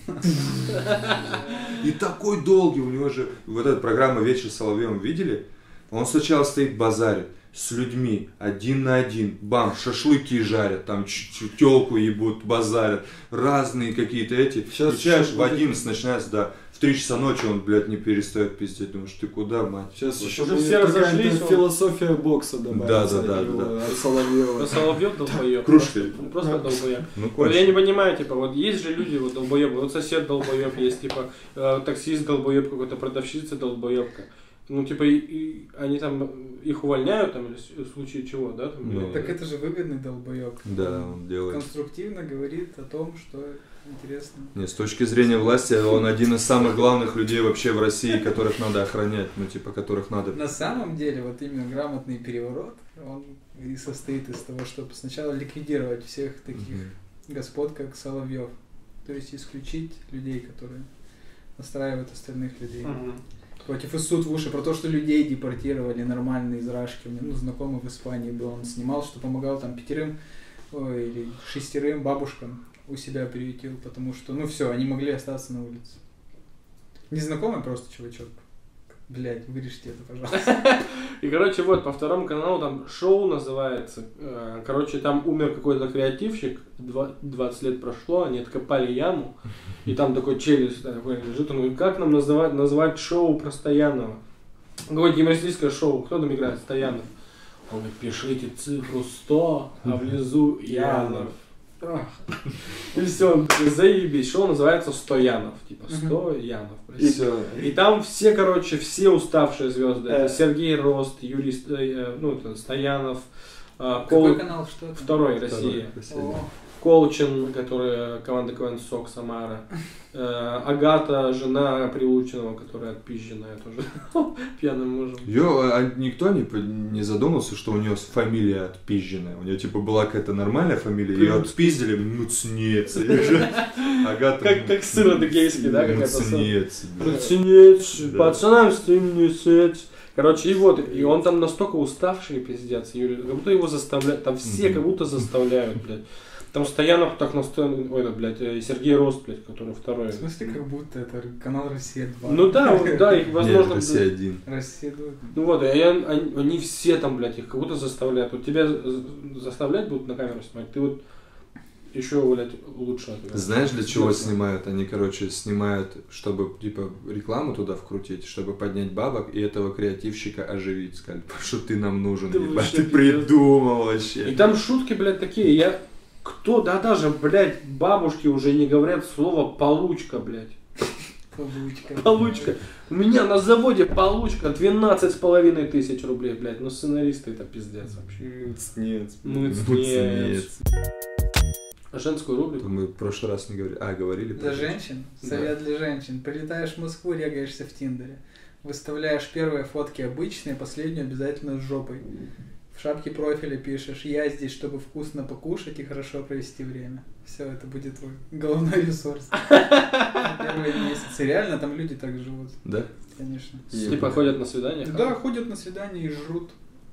И такой долгий, у него же, вот эта программа «Вечер с Соловьевым» видели? Он сначала стоит базарит с людьми, один на один, бам, шашлыки жарят, там тёлку ебут, базарят, разные какие-то эти. Сейчас Включаешь, еще в 11 начинается, да, в 3 часа ночи он, блядь, не перестает пиздеть, думаешь, ты куда, мать? Сейчас Вот. еще Уже будет все разошлись, какая-то он- философия бокса добавится Да, от него, да. от Соловьева. Да Соловьев долбоёб. Кружкой. Просто долбоёб. Ну, Вот я кончено. не понимаю, типа, вот есть же люди вот долбоёбы, вот сосед долбоёб есть, типа, таксист долбоёб какой-то, продавщица долбоёбка. Ну, типа, и они там, их увольняют, там, или в случае чего, да? Там, Ну, или- Так это же выгодный долбоёб. Да, он делает. Конструктивно говорит о том, что интересно. Не, с точки зрения власти, он один из самых главных людей вообще в России, которых надо охранять, ну, типа, которых надо... На самом деле, вот именно грамотный переворот, он и состоит из того, чтобы сначала ликвидировать всех таких господ, как Соловьев. То есть исключить людей, которые настраивают остальных людей. Мгм. Против и суд в уши про то, что людей депортировали нормально из Рашки. У меня знакомый в Испании был, он снимал, что помогал там 5 или 6 бабушкам у себя приютил, потому что, ну все, они могли остаться на улице. Незнакомый просто чувачок. Блять, вырежьте это, пожалуйста. И, короче, вот, по второму каналу там шоу называется. Короче, там умер какой-то креативщик, 20 лет прошло, они откопали яму, и там такой челюсть такой лежит, он говорит, как нам назвать шоу про Стоянова? Какое-то юмористическое шоу, кто там играет? Стоянов. Он говорит, пишите цифру 100, а внизу Янов. И все, он такой, заебись, шоу называется 100 Янов, типа 100 Янов. И все. И там все, короче, все уставшие звезды. Это Сергей Рост, Юрий это Стоянов, Какой канал, что это? Второй Россия. О, Колчин, которая команда КВН СОК Самара. Агата, жена Прилучинова, которая отпизженная тоже пьяным мужем. А никто не задумался, что у нее фамилия отпизженная? У нее типа была какая-то нормальная фамилия, ее отпиздили, муцнец. Агата. Как сыр адыгейский, да, какая-то Муцнец. Муцнец, пацанам стремнюсь, Короче, и вот, и он там настолько уставший, пиздец, Юрий, как будто его заставляют, там все как будто заставляют, блядь. Там Стоянов так настоян, ой, блядь, Сергей Рост, блядь, который второй. В смысле, как будто это канал «Россия-2». Ну да, да, их возможно... Нет, Россия-1. «Россия-2». Ну вот, и они все там, блядь, их как будто заставляют. Вот тебя заставлять будут на камеру снимать, ты вот еще, блядь, лучше отыграешь. Знаешь, для чего снимают? Они, короче, снимают, чтобы, типа, рекламу туда вкрутить, чтобы поднять бабок и этого креативщика оживить. Сказать, что ты нам нужен, Да ебать, вообще ты придумал вообще. И там шутки, блядь, такие, да даже, блядь, бабушки уже не говорят слово «получка», блядь. Получка. У меня на заводе получка 12,5 тысяч рублей, блядь. Ну сценаристы это пиздец вообще. Нет. Нет. Женскую рубрику. Мы в прошлый раз не говорили. Говорили. Для женщин? Совет для женщин. Прилетаешь в Москву, регаешься в Тиндере. Выставляешь первые фотки обычные, последнюю обязательно с жопой. В шапке профиля пишешь: я здесь, чтобы вкусно покушать и хорошо провести время. Все, это будет твой головной ресурс. Первые месяцы. Реально, там люди так живут. Да? Конечно. Типа ходят на свидания? Да, ходят на свидания и жрут.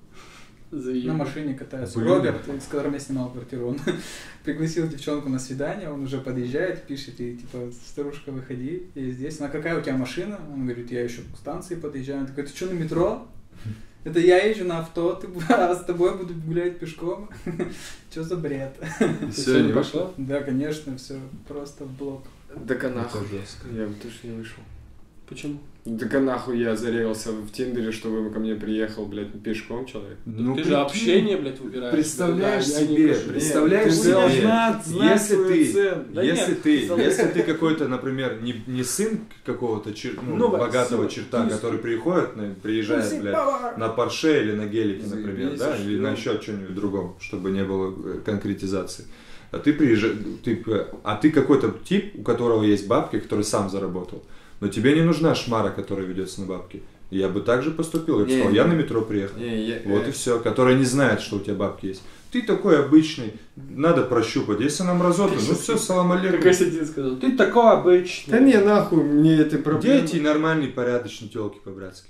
На машине катаются. Блин. Роберт, с которым я снимал квартиру, он пригласил девчонку на свидание, он уже подъезжает, пишет ей, типа, старушка, выходи, я здесь. Она: какая у тебя машина? Он говорит: я еще к станции подъезжаю. Он такой: ты что, на метро? Это я езжу на авто, а с тобой буду гулять пешком. Что за бред? Все, не пошло? Да, конечно, все просто в блок. Да-ка нахуй. Это жестко. Я бы тоже не вышел. Почему? Да-ка нахуй я зарегался в Тиндере, чтобы ко мне приехал, блядь, пешком человек. Ну, Ты же общение, блядь, выбираешь. Представляешь Да, я не себе, пишу. представляешь Ты себе, должна знать если свою ты, цену. Да если нет, ты, ты если ты какой-то, например, не сын какого-то Ну, богатого Василий, черта, ты- который приезжает, блядь, на Порше или на гелике, например, да, или на еще что-нибудь другом, чтобы не было конкретизации. А ты приезжаешь, ты какой-то тип, у которого есть бабки, который сам заработал. Но тебе не нужна шмара, которая ведется на бабки. Я бы так же поступил. Я бы сказал: я на метро приехал. Вот и все. Которая не знает, что у тебя бабки есть. Ты такой обычный, надо прощупать. Если нам разоты, ну все, салам алейкум. Как Осетин сказал: ты такой обычный. Да не, нахуй, мне этой проблемы. Дети нормальные, порядочные телки по-братски.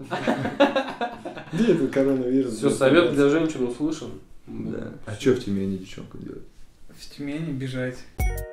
Где это коронавирус? Все, совет для женщин услышан. Да. А что в Тюмени девчонку делать? В Тюмени бежать.